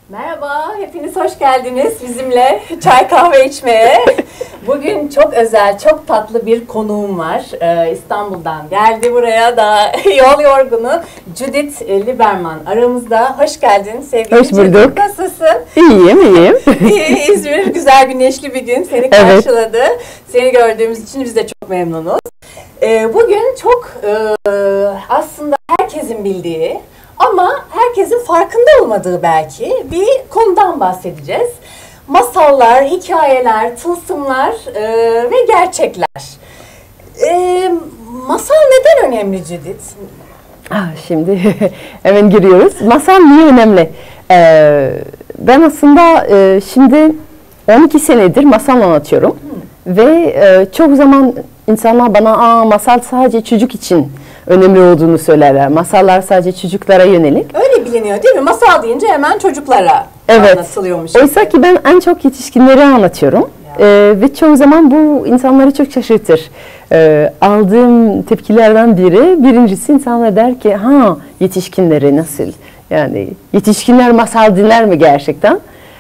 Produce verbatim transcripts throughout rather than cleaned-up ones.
Merhaba, hepiniz hoş geldiniz bizimle çay kahve içmeye. Bugün çok özel, çok tatlı bir konuğum var. Ee, İstanbul'dan geldi buraya da yol yorgunu Judith Lieberman aramızda. Hoş geldin sevgili Hoş bulduk. Judith. Nasılsın? İyiyim, iyiyim. İyi, İzmir güzel güneşli bir gün seni karşıladı. Evet. Seni gördüğümüz için biz de çok memnunuz. Ee, bugün çok e, aslında herkesin bildiği ama herkesin farkında olmadığı belki bir konudan bahsedeceğiz. Masallar, hikayeler, tılsımlar e, ve gerçekler. E, masal neden önemli Judith? Ah, şimdi hemen giriyoruz. Masal niye önemli? Ee, ben aslında e, şimdi on iki senedir masal anlatıyorum. Hmm. Ve e, çok zaman insanlar bana Aa, masal sadece çocuk için önemli olduğunu söylerler. Masallar sadece çocuklara yönelik. Öyle biliniyor değil mi? Masal deyince hemen çocuklara evet. anlatılıyormuş. Oysa ki ben en çok yetişkinleri anlatıyorum. Ee, ve çoğu zaman bu insanları çok şaşırtır. Ee, aldığım tepkilerden biri, birincisi insanlar der ki ha yetişkinleri nasıl? Yani yetişkinler masal dinler mi gerçekten?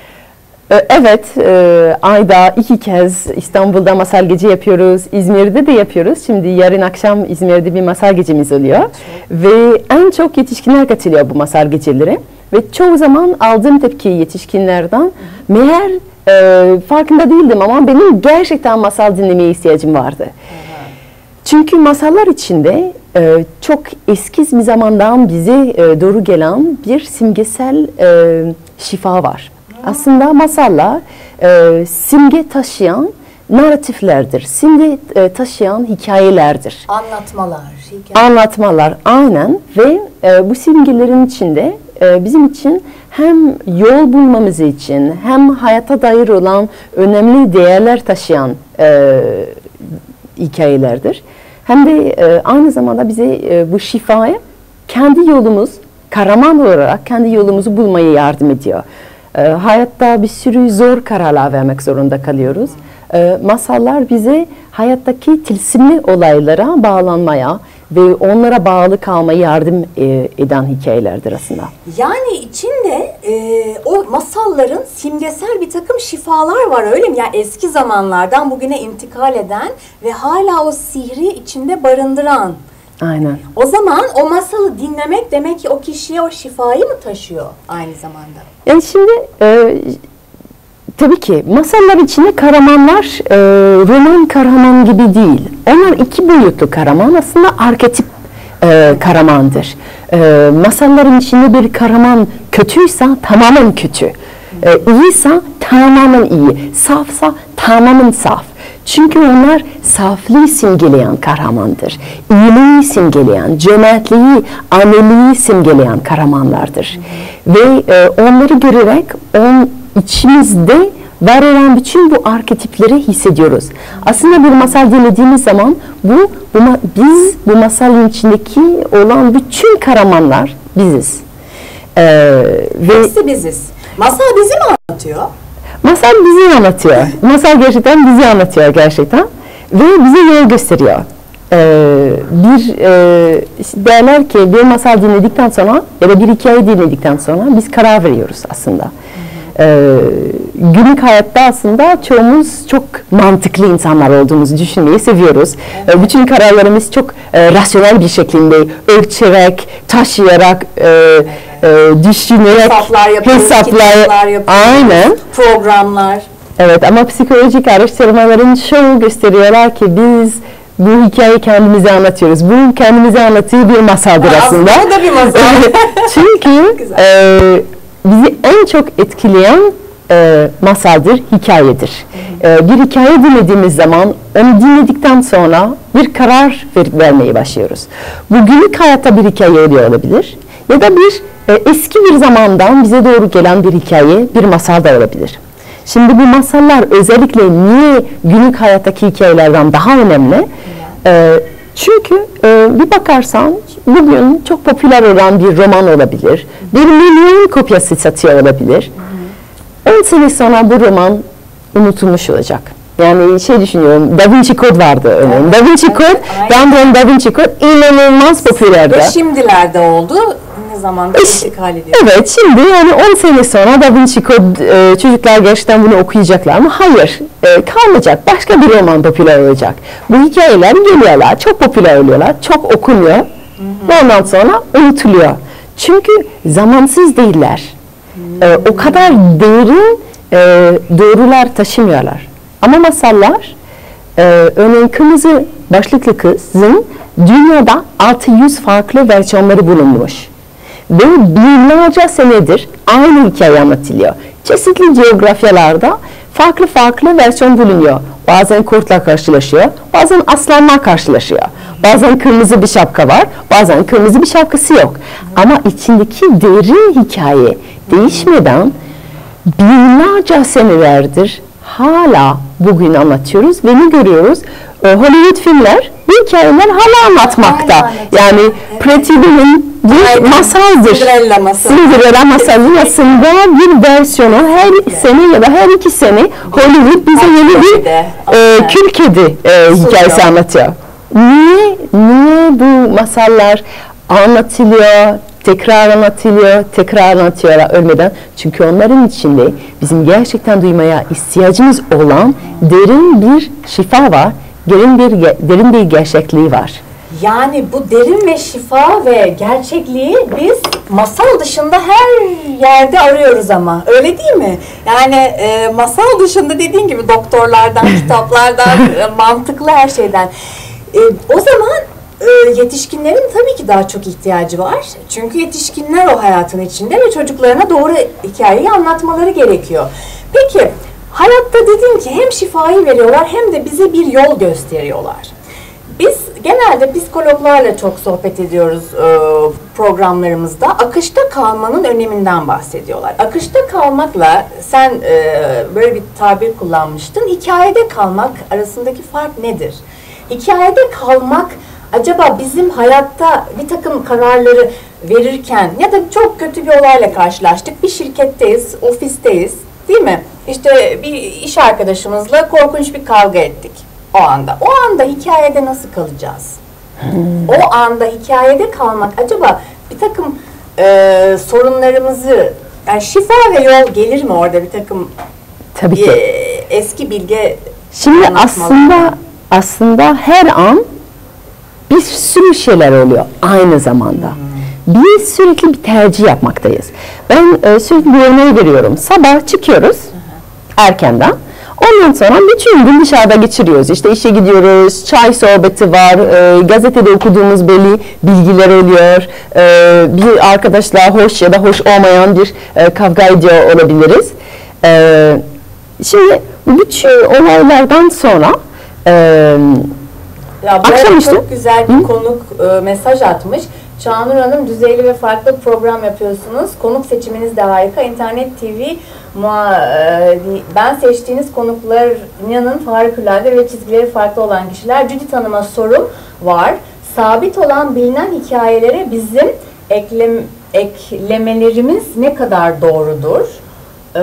Ee, evet, e, ayda iki kez İstanbul'da masal gece yapıyoruz, İzmir'de de yapıyoruz. Şimdi yarın akşam İzmir'de bir masal gecemiz oluyor. Evet. Ve en çok yetişkinler katılıyor bu masal geceleri. Ve çoğu zaman aldığım tepki yetişkinlerden, meğer e, farkında değildim ama benim gerçekten masal dinlemeye ihtiyacım vardı. Aha. Çünkü masallar içinde e, çok eski bir zamandan bize e, doğru gelen bir simgesel e, şifa var. Aha. Aslında masallar e, simge taşıyan narratiflerdir, simge e, taşıyan hikayelerdir. Anlatmalar. Hikaye. Anlatmalar, aynen. Ve e, bu simgelerin içinde e, bizim için hem yol bulmamız için hem hayata dair olan önemli değerler taşıyan e, hikayelerdir. Hem de e, aynı zamanda bize e, bu şifayı kendi yolumuz, kahraman olarak kendi yolumuzu bulmaya yardım ediyor. E, hayatta bir sürü zor kararlar vermek zorunda kalıyoruz. E, masallar bize hayattaki tılsımlı olaylara bağlanmaya ve onlara bağlı kalmaya yardım e, eden hikayelerdir aslında. Yani içinde e, o masalların simgesel bir takım şifalar var öyle mi? Yani eski zamanlardan bugüne intikal eden ve hala o sihri içinde barındıran. Aynen. O zaman o masalı dinlemek demek ki o kişiye o şifayı mı taşıyor aynı zamanda? Yani şimdi e, tabii ki masallar içinde kahramanlar e, roman kahraman gibi değil. Onlar iki boyutlu kahraman, aslında arketip e, kahramandır. E, masalların içinde bir kahraman kötüyse tamamen kötü. E, iyiyse tamamen iyi. Safsa tamamen saf. Çünkü onlar saflığı simgeleyen kahramandır. İyiliği simgeleyen, cömertliği, ameliği simgeleyen kahramanlardır. Hmm. Ve e, onları görerek on içimizde var olan bütün bu arketipleri hissediyoruz. Aslında bir masal dinlediğimiz zaman bu, bu biz bu masalın içindeki olan bütün kahramanlar biziz. Ee, ve Hepsi biziz. Masal bizi mi anlatıyor? Masal bizi anlatıyor. Masal gerçekten bizi anlatıyor gerçekten ve bize yol gösteriyor. Ee, bir e, derler ki bir masal dinledikten sonra ya da bir hikaye dinledikten sonra biz karar veriyoruz aslında. Ee, günlük hayatta aslında çoğumuz çok mantıklı insanlar olduğumuzu düşünmeyi seviyoruz. Evet. Ee, bütün kararlarımız çok e, rasyonel bir şekilde ölçerek, taşıyarak, e, e, düşünerek, hesaplar yapıyoruz, hesaplar, yapıyoruz, aynen. Programlar. Evet, ama psikolojik araştırmaların çoğu gösteriyorlar ki biz bu hikayeyi kendimize anlatıyoruz. Bu kendimize anlattığı bir masaldır ha, aslında. Aslında da bir masal. Çünkü e, bizi en çok etkileyen e, masaldır, hikayedir. E, bir hikaye dinlediğimiz zaman, onu dinledikten sonra bir karar ver, vermeye başlıyoruz. Bu günlük hayatta bir hikaye oluyor olabilir ya da bir e, eski bir zamandan bize doğru gelen bir hikaye, bir masal da olabilir. Şimdi bu masallar özellikle niye günlük hayattaki hikayelerden daha önemli? E, çünkü e, bir bakarsan bugün çok popüler olan bir roman olabilir. Bir milyon kopyası satıyor olabilir. on sene sonra bu roman unutulmuş olacak. Yani şey düşünüyorum, Da Vinci Code vardı örneğin. Evet, Da Vinci Code, evet, Random Da Vinci Code inanılmaz popülerdi. Ve şimdilerde oldu. zamanda intikal ediyor. Evet, şimdi yani on sene sonra Da Vinci Code e, çocuklar gerçekten bunu okuyacaklar mı? Hayır, e, kalmayacak. Başka bir roman popüler olacak. Bu hikayeler geliyorlar, çok popüler oluyorlar, çok okunuyor. Hı hı. Ve ondan sonra unutuluyor. Çünkü zamansız değiller. Hı hı. E, o kadar derin e, doğrular taşımıyorlar. Ama masallar, e, örneğin Kırmızı Başlıklı Kız'ın dünyada altı yüz farklı versiyonları bulunmuş. Ve binlerce senedir aynı hikaye anlatılıyor. Çeşitli coğrafyalarda farklı farklı versiyon bulunuyor. Bazen kurtlar karşılaşıyor, bazen aslanlar karşılaşıyor. Bazen kırmızı bir şapka var, bazen kırmızı bir şapkası yok. Ama içindeki derin hikaye değişmeden binlerce senelerdir hala bugün anlatıyoruz ve ne görüyoruz? Hollywood filmler bu hikayeler hala anlatmakta. Hala yani evet. Pretty Woman bir masaldır. Cinderella masalı. Cinderella masalı aslında bir versiyonu her evet. sene ya da her iki sene Hollywood bize yeni bir e, kül kedi e, hikayesi anlatıyor. Niye, niye bu masallar anlatılıyor, tekrar anlatılıyor, tekrar anlatıyorlar ölmeden? Çünkü onların içinde bizim gerçekten duymaya ihtiyacımız olan derin bir şifa var, derin bir, derin bir gerçekliği var. Yani bu derin ve şifa ve gerçekliği biz masal dışında her yerde arıyoruz ama. Öyle değil mi? Yani e, masal dışında dediğin gibi doktorlardan, kitaplardan, e, mantıklı her şeyden. E, o zaman e, yetişkinlerin tabii ki daha çok ihtiyacı var. Çünkü yetişkinler o hayatın içinde ve çocuklarına doğru hikayeyi anlatmaları gerekiyor. Peki, hayatta dedin ki hem şifayı veriyorlar hem de bize bir yol gösteriyorlar. Biz genelde psikologlarla çok sohbet ediyoruz e, programlarımızda. Akışta kalmanın öneminden bahsediyorlar. Akışta kalmakla sen e, böyle bir tabir kullanmıştın. Hikayede kalmak arasındaki fark nedir? Hikayede kalmak acaba bizim hayatta bir takım kararları verirken ya da çok kötü bir olayla karşılaştık. Bir şirketteyiz, ofisteyiz, değil mi? İşte bir iş arkadaşımızla korkunç bir kavga ettik. O anda. O anda hikayede nasıl kalacağız? Hmm. O anda hikayede kalmak acaba bir takım e, sorunlarımızı, yani şifa ve yol gelir mi orada bir takım Tabii ki. E, eski bilge Şimdi aslında aslında her an bir sürü şeyler oluyor aynı zamanda. Hmm. Biz sürekli bir tercih yapmaktayız. Ben e, sürekli bir örneği veriyorum. Sabah çıkıyoruz hmm. erkenden. Ondan sonra bütün gün dışarıda geçiriyoruz. İşte işe gidiyoruz, çay sohbeti var, e, gazetede okuduğumuz belli bilgiler oluyor. E, bir arkadaşla hoş ya da hoş olmayan bir e, kavga ediyor olabiliriz. E, şimdi bütün olaylardan sonra e, ya akşamüstü çok güzel bir Hı? konuk e, mesaj atmış. Çağnur Hanım, düzeyli ve farklı program yapıyorsunuz. Konuk seçiminiz de harika. İnternet T V, ben seçtiğiniz konukların harikulade ve çizgileri farklı olan kişiler. Judith Hanım'a sorum var. Sabit olan bilinen hikayelere bizim eklem, eklemelerimiz ne kadar doğrudur? Ee,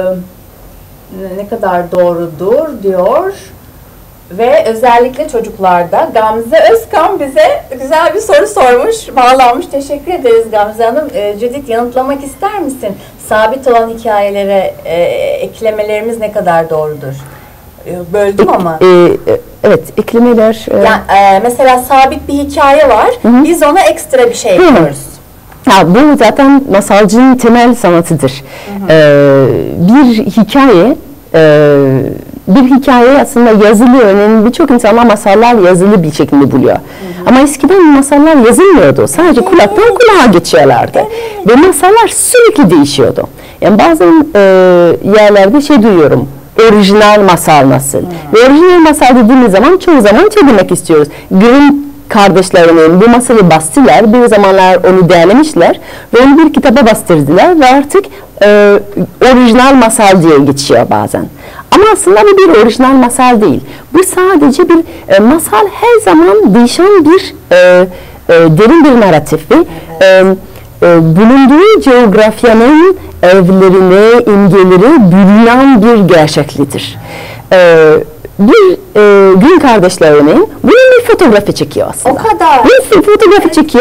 ne kadar doğrudur diyor. Ve özellikle çocuklarda. Gamze Özkan bize güzel bir soru sormuş, bağlanmış. Teşekkür ederiz Gamze Hanım. E, Judith, yanıtlamak ister misin? Sabit olan hikayelere e, eklemelerimiz ne kadar doğrudur? E, böldüm e, ama. E, evet, eklemeler... E... Yani, e, mesela sabit bir hikaye var, hı hı. Biz ona ekstra bir şey ekliyoruz. Ya, bu zaten masalcının temel sanatıdır. Hı hı. E, bir hikaye... E, bir hikaye aslında yazılı, örneğin birçok insanlar masallar yazılı bir şekilde buluyor. Hı hı. Ama eskiden masallar yazılmıyordu. Sadece evet. kulaktan kulağa geçiyorlardı. Evet. Ve masallar sürekli değişiyordu. Yani bazen e, yerlerde şey duyuyorum, orijinal masal nasıl? Hı. Ve orijinal masal dediğimiz zaman çoğu zaman şey demek istiyoruz. Grimm kardeşlerinin bu masalı bastılar, bir zamanlar onu değerlemişler ve onu bir kitaba bastırdılar ve artık e, orijinal masal diye geçiyor bazen. Ama aslında bu bir orijinal masal değil. Bu sadece bir e, masal, her zaman değişen bir e, e, derin bir narratif ve e, e, bulunduğu coğrafyanın evlerine, imgeleri bürünen bir gerçeklidir. E, bir e, Grimm kardeşlerinin bunun bir fotoğrafı çekiyor aslında. O kadar. Bir fotoğrafı çekiyor.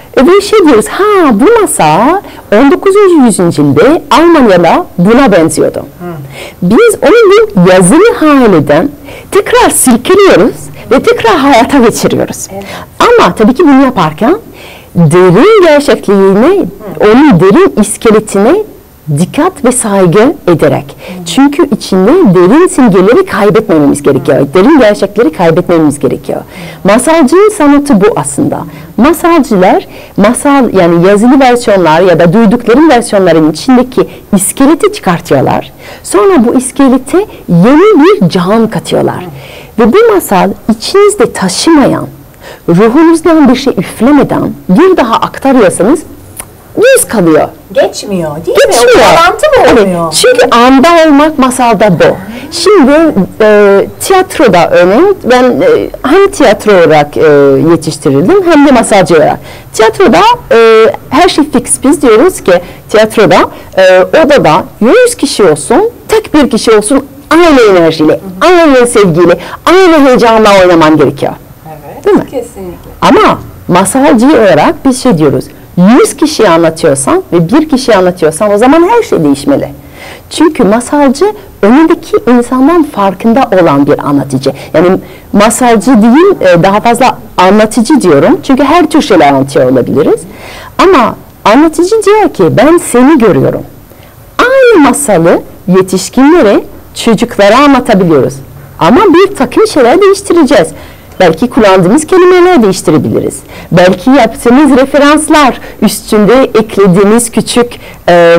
E, ve şey diyoruz, ha bu masal on dokuzuncu yüzyılda Almanya'da buna benziyordu. Hmm. Biz onu bir yazılı halinden tekrar silkeliyoruz ve tekrar hayata geçiriyoruz. Evet. Ama tabii ki bunu yaparken derin gerçekliğine, hmm. onun derin iskeletine dikkat ve saygı ederek. Hmm. Çünkü içinde derin simgeleri kaybetmememiz gerekiyor. Hmm. Derin gerçekleri kaybetmememiz gerekiyor. Hmm. Masalcının sanatı bu aslında. Masalcılar, masal yani yazılı versiyonlar ya da duydukları versiyonların içindeki iskeleti çıkartıyorlar. Sonra bu iskelete yeni bir can katıyorlar. Hmm. Ve bu masal içinizde taşımayan, ruhunuzdan bir şey üflemeden bir daha aktarıyorsanız yüz kalıyor. Geçmiyor değil Geçmiyor. mi? O bağlantı mı olmuyor? Evet, çünkü anda olmak masalda bu. Şimdi e, tiyatroda örneğin ben e, hem tiyatro olarak e, yetiştirildim hem de masalcı olarak. Tiyatroda e, her şey fix. Biz diyoruz ki tiyatroda e, odada yüz kişi olsun, tek bir kişi olsun aynı enerjiyle, aynı sevgiyle, aynı heyecanla oynaman gerekiyor. Evet, değil mi? Kesinlikle. Ama masalcı olarak biz şey diyoruz. yüz kişiyi anlatıyorsan ve bir kişiyi anlatıyorsan o zaman her şey değişmeli. Çünkü masalcı önündeki insandan farkında olan bir anlatıcı. Yani masalcı değil daha fazla anlatıcı diyorum. Çünkü her tür şeyler anlatıyor olabiliriz. Ama anlatıcı diyor ki ben seni görüyorum. Aynı masalı yetişkinlere, çocuklara anlatabiliyoruz. Ama bir takım şeyler değiştireceğiz. Belki kullandığımız kelimeleri değiştirebiliriz. Belki yaptığımız referanslar, üstünde eklediğimiz küçük e,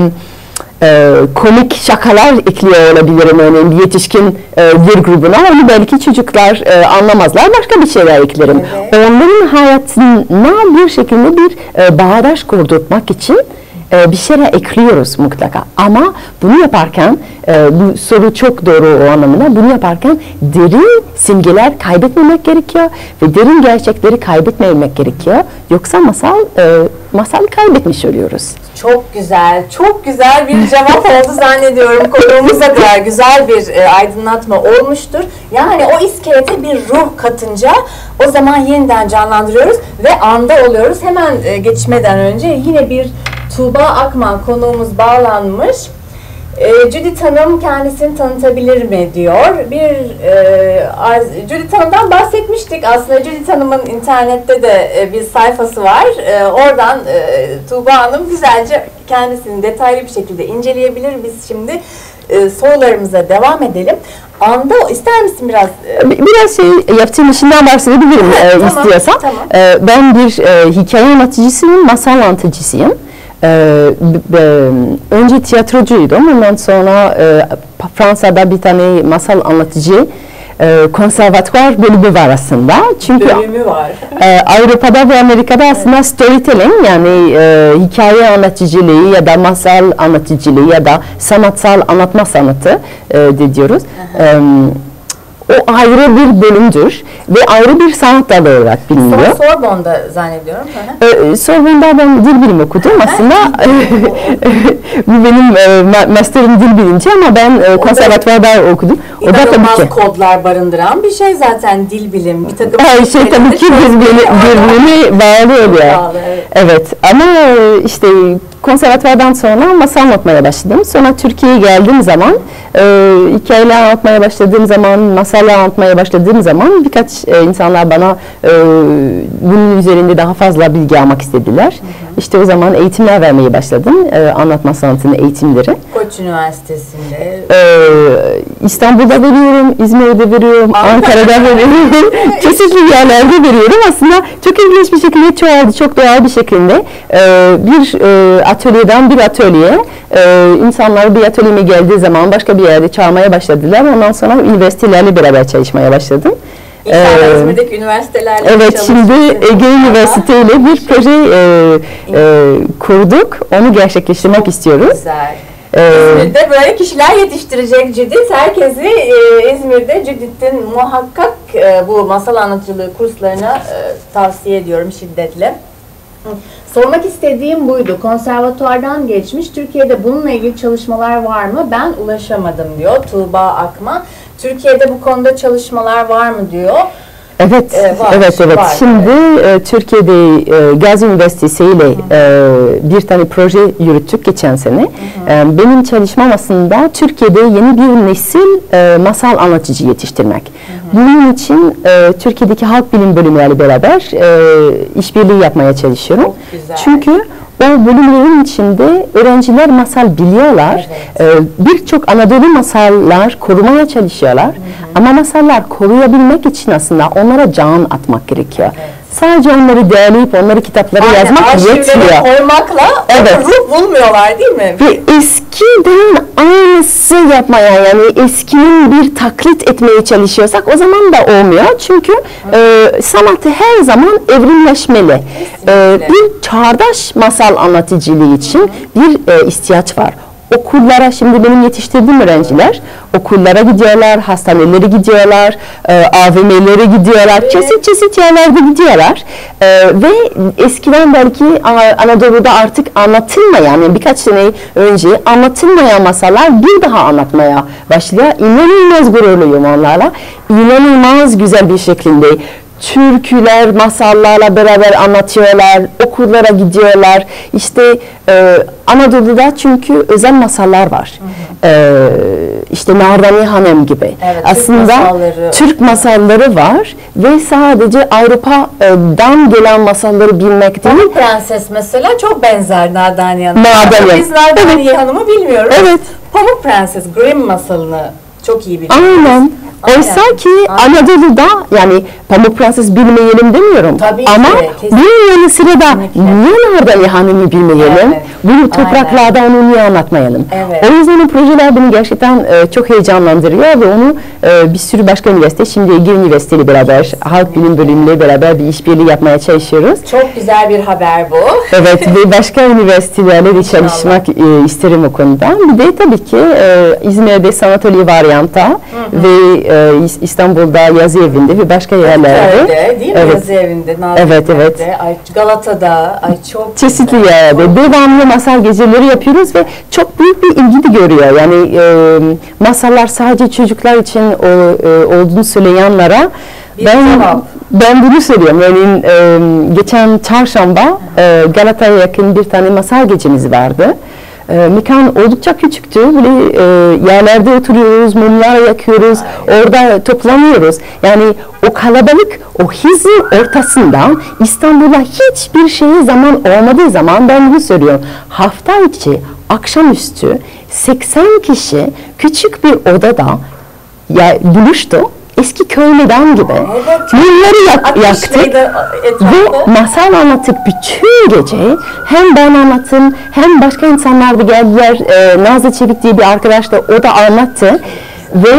e, komik şakalar ekliyor olabilirim örneğin bir yetişkin e, bir grubuna. Onu belki çocuklar e, anlamazlar, başka bir şeyler eklerim. Evet. Onların hayatına bir şekilde bir e, bağdaş kurdurtmak için bir şeyler ekliyoruz mutlaka. Ama bunu yaparken, bu soru çok doğru o anlamda, bunu yaparken derin simgeler kaybetmemek gerekiyor ve derin gerçekleri kaybetmemek gerekiyor. Yoksa masal, masal kaybetmiş oluyoruz. Çok güzel, çok güzel bir cevap oldu zannediyorum. Konuğumuza da güzel bir aydınlatma olmuştur. Yani o iskelete bir ruh katınca o zaman yeniden canlandırıyoruz ve anda oluyoruz. Hemen geçmeden önce yine bir Tuğba Akman konuğumuz bağlanmış. E, Judith Hanım kendisini tanıtabilir mi diyor. Bir e, az, Judith Hanım'dan bahsetmiştik. Aslında Judith Hanım'ın internette de e, bir sayfası var. E, oradan e, Tuğba Hanım güzelce kendisini detaylı bir şekilde inceleyebilir. Biz şimdi e, sorularımıza devam edelim. Anda ister misin biraz? E... Biraz şey yaptığım işinden bahsedebilirim e, tamam, istiyorsan. Tamam. E, ben bir e, hikaye anlatıcısıyım, masal anlatıcısıyım. Ee, önce tiyatrocuydum. Ondan sonra e, Fransa'da bir tane masal anlatıcı e, konservatuvar bölümü var aslında. Çünkü bölümü var. e, Avrupa'da ve Amerika'da aslında evet. storytelling yani e, hikaye anlatıcılığı ya da masal anlatıcılığı ya da sanatsal anlatma sanatı e, de diyoruz. E, o ayrı bir bölümdür ve ayrı bir sanat dalı olarak biliniyor. Sor, Sorbonne'da zannediyorum. Ee, Sorbonne'da ben dil bilimi okudum aslında. Bu benim e, masterim dil bilimci ama ben e, konservatuvarda okudum. O da tabii ki kodlar barındıran bir şey zaten dil bilim. Bir takım her şey tabii ki birbirini, birbirini bağlı oluyor. Bağlı, evet. evet ama işte konservatuvardan sonra masal anlatmaya başladım. Sonra Türkiye'ye geldiğim zaman, e, hikayeler anlatmaya başladığım zaman, masallar anlatmaya başladığım zaman birkaç e, insanlar bana e, bunun üzerinde daha fazla bilgi almak istediler. Hı hı. İşte o zaman eğitimler vermeye başladım. E, anlatma sanatının eğitimleri. Koç Üniversitesi'nde. E, İstanbul'da veriyorum, İzmir'de veriyorum, Ankara'da veriyorum. Çeşitli yerlerde veriyorum. Aslında çok ilginç bir şekilde çoğaldı, çok doğal bir şekilde. E, bir e, atölyeden bir atölyeye e, insanlar bir atölyeme geldiği zaman başka bir yerde çağırmaya başladılar. Ondan sonra üniversitelerle beraber çalışmaya başladım. İnşallah İzmir'deki üniversitelerle evet, şimdi Ege Üniversite ile bir proje e, e, kurduk. Onu gerçekleştirmek çok istiyoruz. Güzel. İzmir'de böyle kişiler yetiştirecek Judith. Herkesi e, İzmir'de Judith'in muhakkak e, bu masal anlatıcılığı kurslarına e, tavsiye ediyorum şiddetle. Sormak istediğim buydu. Konservatuvardan geçmiş. Türkiye'de bununla ilgili çalışmalar var mı? Ben ulaşamadım diyor Tuğba Akman. Türkiye'de bu konuda çalışmalar var mı diyor. Evet, e, var, evet, evet. Var, Şimdi evet. E, Türkiye'de e, Gazi Üniversitesi ile e, bir tane proje yürüttük geçen sene. E, benim çalışmam aslında Türkiye'de yeni bir nesil e, masal anlatıcı yetiştirmek. Hı hı. Bunun için e, Türkiye'deki halk bilim bölümleriyle beraber e, işbirliği yapmaya çalışıyorum. Çünkü o bölümlerin içinde öğrenciler masal biliyorlar. Evet. Ee, Birçok Anadolu masallar korumaya çalışıyorlar. Hı hı. Ama masallar koruyabilmek için aslında onlara can atmak gerekiyor. Evet. Sadece onları değerleyip onları kitaplara Aynen, yazmak yetmiyor. Koymakla evet. ruh bulmuyorlar değil mi? Ve eskiden aynısı yapmaya, yani eskinin bir taklit etmeye çalışıyorsak o zaman da olmuyor. Çünkü e, sanatı her zaman evrimleşmeli. E, bir çağdaş masal anlatıcılığı için Hı. bir e, ihtiyaç var. Okullara, şimdi benim yetiştirdiğim öğrenciler okullara gidiyorlar, hastanelere gidiyorlar, e, A V M'lere gidiyorlar, evet. çeşit çeşit yerlerde gidiyorlar. E, ve eskiden belki Anadolu'da artık anlatılmayan, yani birkaç sene önce anlatılmayan masallar bir daha anlatmaya başlıyor. İnanılmaz gururluyum onlarla. İnanılmaz güzel bir şekilde türküler, masallarla beraber anlatıyorlar, okullara gidiyorlar. İşte e, Anadolu'da çünkü özel masallar var. Hı hı. E, işte Nardani Hanım gibi. Evet, aslında Türk masalları. Türk masalları var ve sadece Avrupa'dan gelen masalları bilmek değil. Pamuk Prenses mesela çok benzer Nardani Hanım'a. Nardani. Biz Nardani evet. Hanım'ı bilmiyoruz. Evet. Pamuk Prenses, Grimm masalını çok iyi biliyoruz. Aynen. Oysa ki Aynen. Anadolu'da, yani Pamuk Prenses bilmeyelim demiyorum. Tabii ama bunun yanı sıra da niye Nardani Hanım'ı bilmeyelim? Evet. Bunu topraklarda Aynen. onu niye anlatmayalım? Evet. O yüzden o projeler beni gerçekten e, çok heyecanlandırıyor ve onu e, bir sürü başka üniversite, şimdi Ege Üniversitesi ile beraber, Halk Bilim Bölümüyle beraber bir işbirliği yapmaya çalışıyoruz. Çok güzel bir haber bu. Evet ve başka üniversitelerle de çalışmak e, isterim o konuda. Bir de tabii ki e, İzmir'de Sanatölye Varyanta hı hı. ve e, İstanbul'da Yazı Evi'nde ve başka yerlerde. Öyle, değil mi? Evet. Yazı Evi'nde, evet, evet. Ay, Galata'da, ay çok çeşitli yerde devamlı masal geceleri yapıyoruz ve çok büyük bir ilgi de görüyor. Yani e, masallar sadece çocuklar için o, e, olduğunu söyleyenlere ben cevap. ben bunu söylüyorum. Yani e, geçen çarşamba e, Galata'ya yakın bir tane masal gecemiz vardı. E, mekan oldukça küçüktü. Böyle e, yerlerde oturuyoruz, mumlar yakıyoruz, Ay. orada toplanıyoruz. Yani o kalabalık, o hizin ortasından İstanbul'a hiçbir şeye zaman olmadığı zaman ben bunu söylüyorum. Hafta içi, akşamüstü seksen kişi küçük bir odada ya, buluştu. Eski köy meydan gibi. Evet. Mumları yak, yaktık ve masal anlatıp bütün gece hem ben anlattım hem başka insanlar da geldiler. E, Nazlı Çevik diye bir arkadaş da o da anlattı. Ve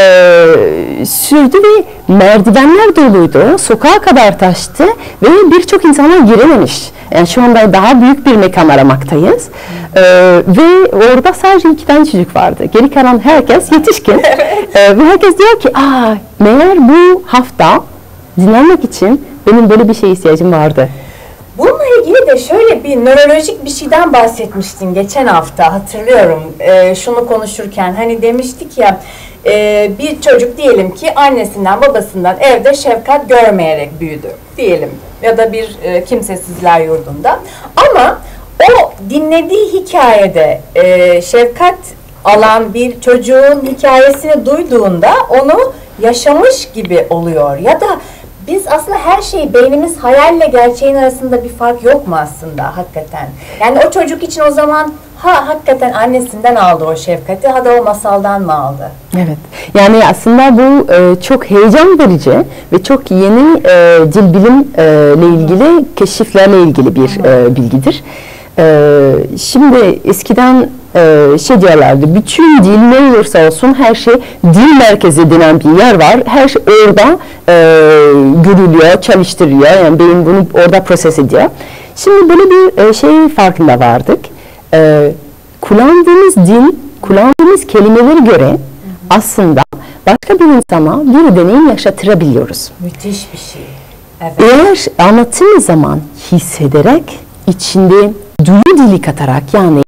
e, sürdü ve merdivenler doluydu, sokağa kadar taştı ve birçok insanlar girememiş. Yani şu anda daha büyük bir mekan aramaktayız. E, ve orada sadece iki tane çocuk vardı. Geri kalan herkes yetişkin. e, ve herkes diyor ki, aa, meğer bu hafta dinlenmek için benim böyle bir şeye ihtiyacım vardı. Bununla ilgili de şöyle bir nörolojik bir şeyden bahsetmiştin geçen hafta, hatırlıyorum e, şunu konuşurken. Hani demiştik ya, e, bir çocuk diyelim ki annesinden babasından evde şefkat görmeyerek büyüdü diyelim. Ya da bir e, kimsesizler yurdunda. Ama o dinlediği hikayede e, şefkat alan bir çocuğun hikayesini duyduğunda onu yaşamış gibi oluyor. Ya da biz aslında her şeyi, beynimiz hayalle gerçeğin arasında bir fark yok mu aslında hakikaten? Yani o çocuk için o zaman ha hakikaten annesinden aldı o şefkati, ha da o masaldan mı aldı? Evet. Yani aslında bu e, çok heyecan verici ve çok yeni e, dil bilim e, ile ilgili, keşiflerle ilgili bir e, bilgidir. E, şimdi eskiden e, şey diyorlardı, bütün dil ne olursa olsun her şey dil merkezi denen bir yer var. Her şey orada e, görülüyor, çalıştırıyor. Yani beyin bunu orada proses ediyor. Şimdi böyle bir e, şey farkında vardık. E, kullandığımız dil, kullandığımız kelimelere göre hı hı. aslında başka bir insana bir deneyim yaşatırabiliyoruz. Müthiş bir şey. Evet. Eğer anlattığımız zaman hissederek, içinde duyu dili katarak, yani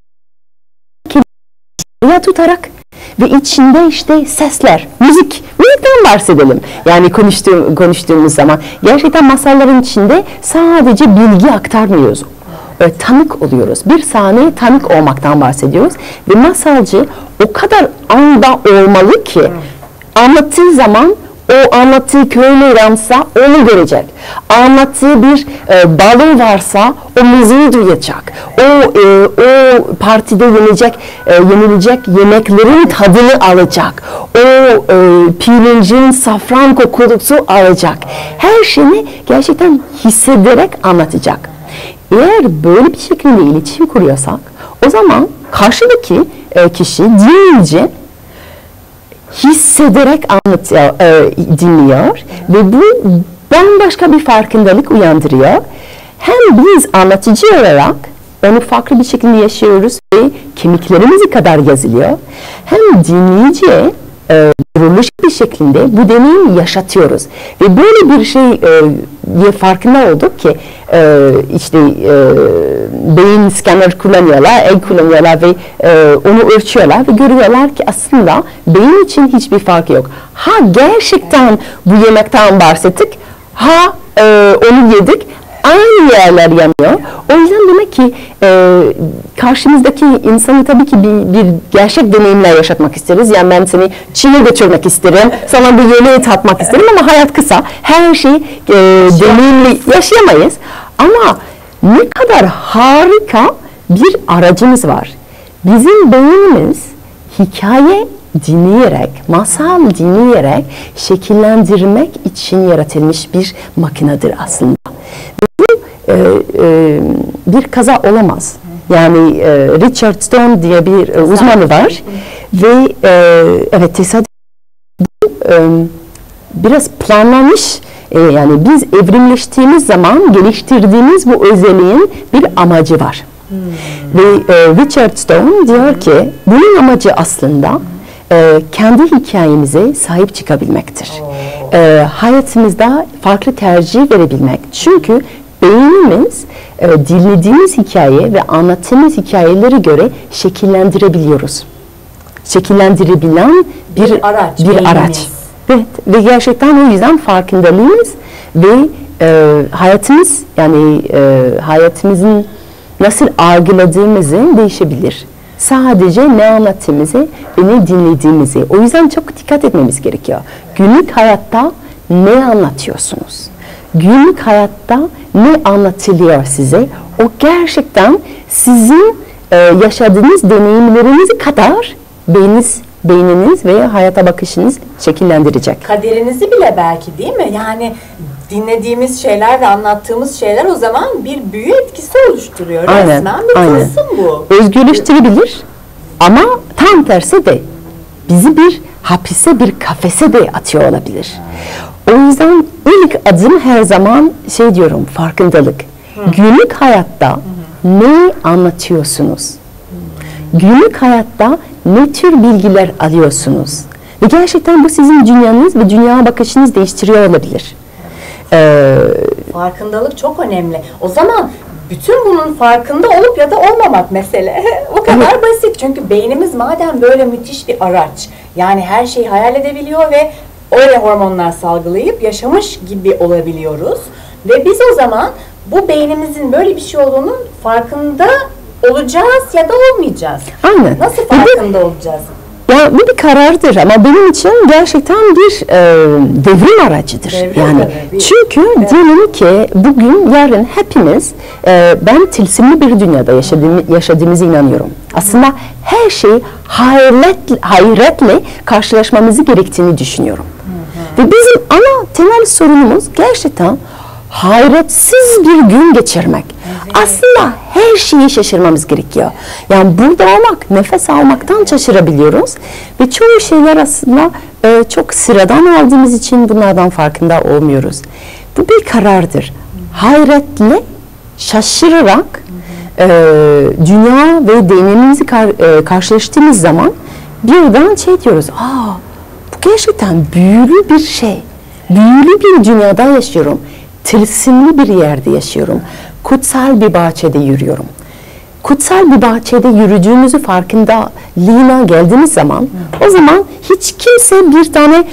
kelimeyi tutarak ve içinde işte sesler, müzik, gerçekten bahsedelim. Yani konuştuğum, konuştuğumuz zaman gerçekten masalların içinde sadece bilgi aktarmıyoruz. E, tanık oluyoruz. Bir sahneye tanık olmaktan bahsediyoruz. Ve masalcı o kadar anda olmalı ki anlattığı zaman o anlattığı köylü İran'sa onu görecek. Anlattığı bir e, balo varsa o müziği duyacak. O e, o partide yenilecek e, yenilecek yemeklerin tadını alacak. O e, pirincin safran kokusu alacak. Her şeyini gerçekten hissederek anlatacak. Eğer böyle bir şekilde iletişim kuruyorsak o zaman karşıdaki e, kişi dinleyici hissederek anlatıyor, e, dinliyor ve bu bambaşka bir farkındalık uyandırıyor. Hem biz anlatıcı olarak onu farklı bir şekilde yaşıyoruz ve kemiklerimiz kadar yazılıyor. Hem dinleyiciye e, duruluş bir şekilde bu deneyimi yaşatıyoruz. Ve böyle bir şey e, farkında olduk ki e, işte e, beyin scanner kullanıyorlar, el kullanıyorlar ve e, onu ölçüyorlar ve görüyorlar ki aslında beyin için hiçbir fark yok. Ha gerçekten bu yemekten bahsettik, ha e, onu yedik, aynı yerler yanıyor. O yüzden demek ki e, karşımızdaki insanı tabii ki bir, bir gerçek deneyimler yaşatmak isteriz. Yani ben seni Çin'e götürmek isterim, sana bir yemeği tatmak isterim ama hayat kısa. Her şeyi e, deneyimli yaşayamayız. Ama ne kadar harika bir aracımız var. Bizim beynimiz hikaye dinleyerek, masal dinleyerek şekillendirmek için yaratılmış bir makinedir aslında. E, e, bir kaza olamaz. Yani e, Richard Stone diye bir e, uzmanı var ve e, evet tesadüf bu e, biraz planlanmış e, yani biz evrimleştiğimiz zaman geliştirdiğimiz bu özelliğin bir amacı var. Hmm. Ve e, Richard Stone diyor ki bunun amacı aslında e, kendi hikayemize sahip çıkabilmektir. Oh. E, hayatımızda farklı tercih verebilmek. Çünkü beynimiz e, dinlediğimiz hikaye ve anlattığımız hikayelere göre şekillendirebiliyoruz. Şekillendirebilen bir, bir araç. Bir araç. Evet. Ve gerçekten o yüzden farkındalığımız ve e, hayatımız yani e, hayatımızın nasıl algıladığımızı değişebilir. Sadece ne anlattığımızı ve ne dinlediğimizi. O yüzden çok dikkat etmemiz gerekiyor. Günlük hayatta ne anlatıyorsunuz? Günlük hayatta ne anlatılıyor size? O gerçekten sizin e, yaşadığınız deneyimleriniz kadar beyniniz, beyniniz ve hayata bakışınız şekillendirecek. Kaderinizi bile belki değil mi? Yani dinlediğimiz şeyler ve anlattığımız şeyler o zaman bir büyü etkisi oluşturuyor. Aynen, resmen bir aynen. tılsım bu. Özgürleştirebilir ama tam tersi de bizi bir hapise, bir kafese de atıyor olabilir. O yüzden ilk adım her zaman şey diyorum, farkındalık. Hı. Günlük hayatta hı hı. ne anlatıyorsunuz? Hı. Günlük hayatta ne tür bilgiler alıyorsunuz? Ve gerçekten bu sizin dünyanız ve dünya bakışınız değiştiriyor olabilir. Ee, Farkındalık çok önemli. O zaman bütün bunun farkında olup ya da olmamak mesele. O kadar evet. basit. Çünkü beynimiz madem böyle müthiş bir araç. Yani her şeyi hayal edebiliyor ve öyle hormonlar salgılayıp yaşamış gibi olabiliyoruz. Ve biz o zaman bu beynimizin böyle bir şey olduğunun farkında olacağız ya da olmayacağız. Aynen. Nasıl farkında bir, olacağız? Ya bu bir karardır ama benim için gerçekten bir e, devrim aracıdır. Devrim yani bir, çünkü evet. diyelim ki bugün yarın hepimiz e, ben tılsımlı bir dünyada yaşadığım, yaşadığımıza inanıyorum. Aslında her şeyi hayret, hayretle karşılaşmamızı gerektiğini düşünüyorum. Hı hı. Ve bizim ana temel sorunumuz gerçekten hayretsiz bir gün geçirmek. Evet. Aslında her şeyi şaşırmamız gerekiyor. Yani burada olmak, nefes almaktan şaşırabiliyoruz. Ve çoğu şeyler aslında e, çok sıradan aldığımız için bunlardan farkında olmuyoruz. Bu bir karardır. Hayretle, şaşırarak e, dünya ve deneyimimizi kar, e, karşılaştığımız zaman birden şey diyoruz. Aa, bu gerçekten büyülü bir şey. Büyülü bir dünyada yaşıyorum. Tılsımlı bir yerde yaşıyorum. Kutsal bir bahçede yürüyorum. kutsal bir bahçede yürüdüğümüzü farkındalığına geldiğimiz zaman hmm. o zaman hiç kimse bir tane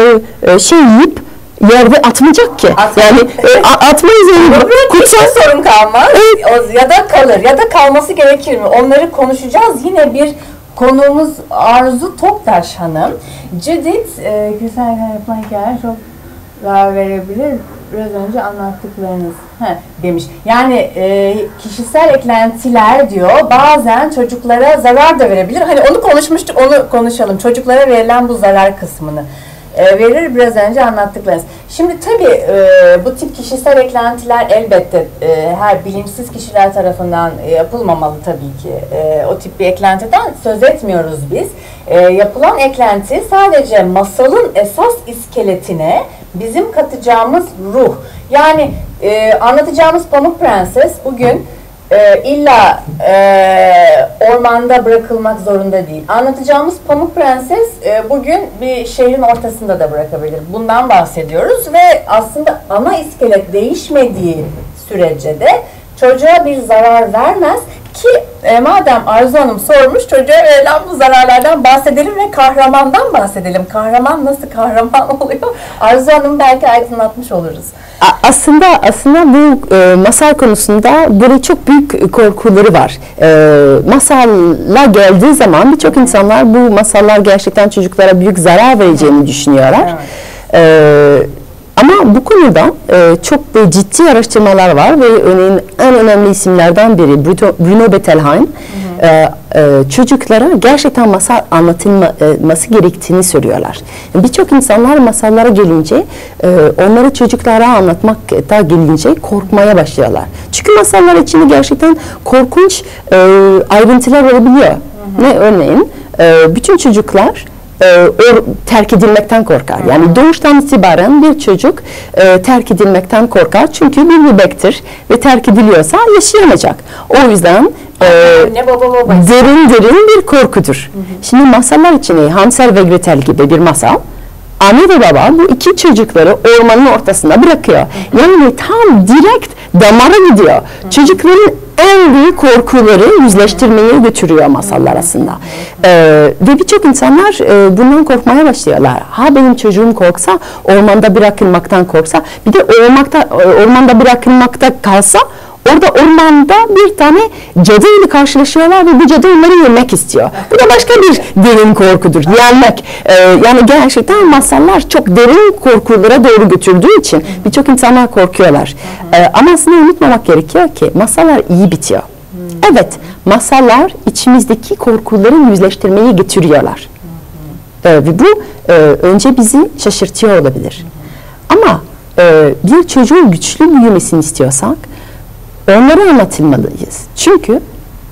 e, şey yiyip yerde atmayacak ki. Atma. Yani e, atmayız yani. Kutsal sorun kalmaz. Evet. Ya da kalır ya da kalması gerekir mi? Onları konuşacağız. Yine bir konuğumuz Arzu Toktaş Hanım. Judith e, güzel yapılan hikayeler çok zarar verebilir. Biraz önce anlattıklarınız Heh, demiş. Yani e, kişisel eklentiler diyor bazen çocuklara zarar da verebilir. Hani onu konuşmuştuk, onu konuşalım. Çocuklara verilen bu zarar kısmını e, verir biraz önce anlattıklarınız. Şimdi tabii e, bu tip kişisel eklentiler elbette e, her bilinçsiz kişiler tarafından e, yapılmamalı tabii ki. E, o tip bir eklentiden söz etmiyoruz biz. E, yapılan eklenti sadece masalın esas iskeletine bizim katacağımız ruh. Yani e, anlatacağımız Pamuk Prenses bugün e, illa e, ormanda bırakılmak zorunda değil. Anlatacağımız Pamuk Prenses e, bugün bir şehrin ortasında da bırakabilir. Bundan bahsediyoruz ve aslında ana iskelet değişmediği sürece de çocuğa bir zarar vermez ki e, madem Arzu Hanım sormuş, çocuğa verilen bu zararlardan bahsedelim ve kahramandan bahsedelim. Kahraman nasıl kahraman oluyor? Arzu Hanım belki aydınlatmış oluruz. Aslında aslında bu e, masal konusunda böyle çok büyük korkuları var. E, masalla geldiği zaman birçok insanlar bu masallar gerçekten çocuklara büyük zarar vereceğini düşünüyorlar. Evet. E, Ama bu konuda e, çok böyle ciddi araştırmalar var ve örneğin en önemli isimlerden biri Bruno Bettelheim hı hı. E, e, çocuklara gerçekten masal anlatılması gerektiğini söylüyorlar. Yani birçok insanlar masallara gelince, e, onları çocuklara anlatmakta gelince korkmaya başlıyorlar. Çünkü masallar içinde gerçekten korkunç e, ayrıntılar olabiliyor. Hı hı. Ne örneğin e, bütün çocuklar E, o terk edilmekten korkar. Yani doğuştan itibaren bir çocuk e, terk edilmekten korkar. Çünkü bir bebektir ve terk ediliyorsa yaşayamayacak. O yüzden e, ne baba baba. derin derin bir korkudur. Hı hı. Şimdi masallar içinde Hansel ve Gretel gibi bir masal, anne ve baba bu iki çocukları ormanın ortasında bırakıyor. Hı hı. Yani tam direkt damara gidiyor. Hı hı. Çocukların en büyük korkuları yüzleştirmeye götürüyor masallar aslında. Ee, ve birçok insanlar e, bundan korkmaya başlıyorlar. Ha benim çocuğum korksa, ormanda bırakılmaktan korksa, bir de ormanda, ormanda bırakılmakta kalsa, orada ormanda bir tane cadı ile karşılaşıyorlar ve bu cadı onları yemek istiyor. Bu da başka bir derin korkudur. Yenmek. Ee, yani gerçekten masallar çok derin korkulara doğru götürdüğü için birçok insanlar korkuyorlar. Ee, ama aslında unutmamak gerekiyor ki masallar iyi bitiyor. Evet, masallar içimizdeki korkuları yüzleştirmeyi getiriyorlar. Ee, ve bu e, önce bizi şaşırtıyor olabilir. Ama e, bir çocuğun güçlü büyümesini istiyorsak onları anlatılmalıyız. Çünkü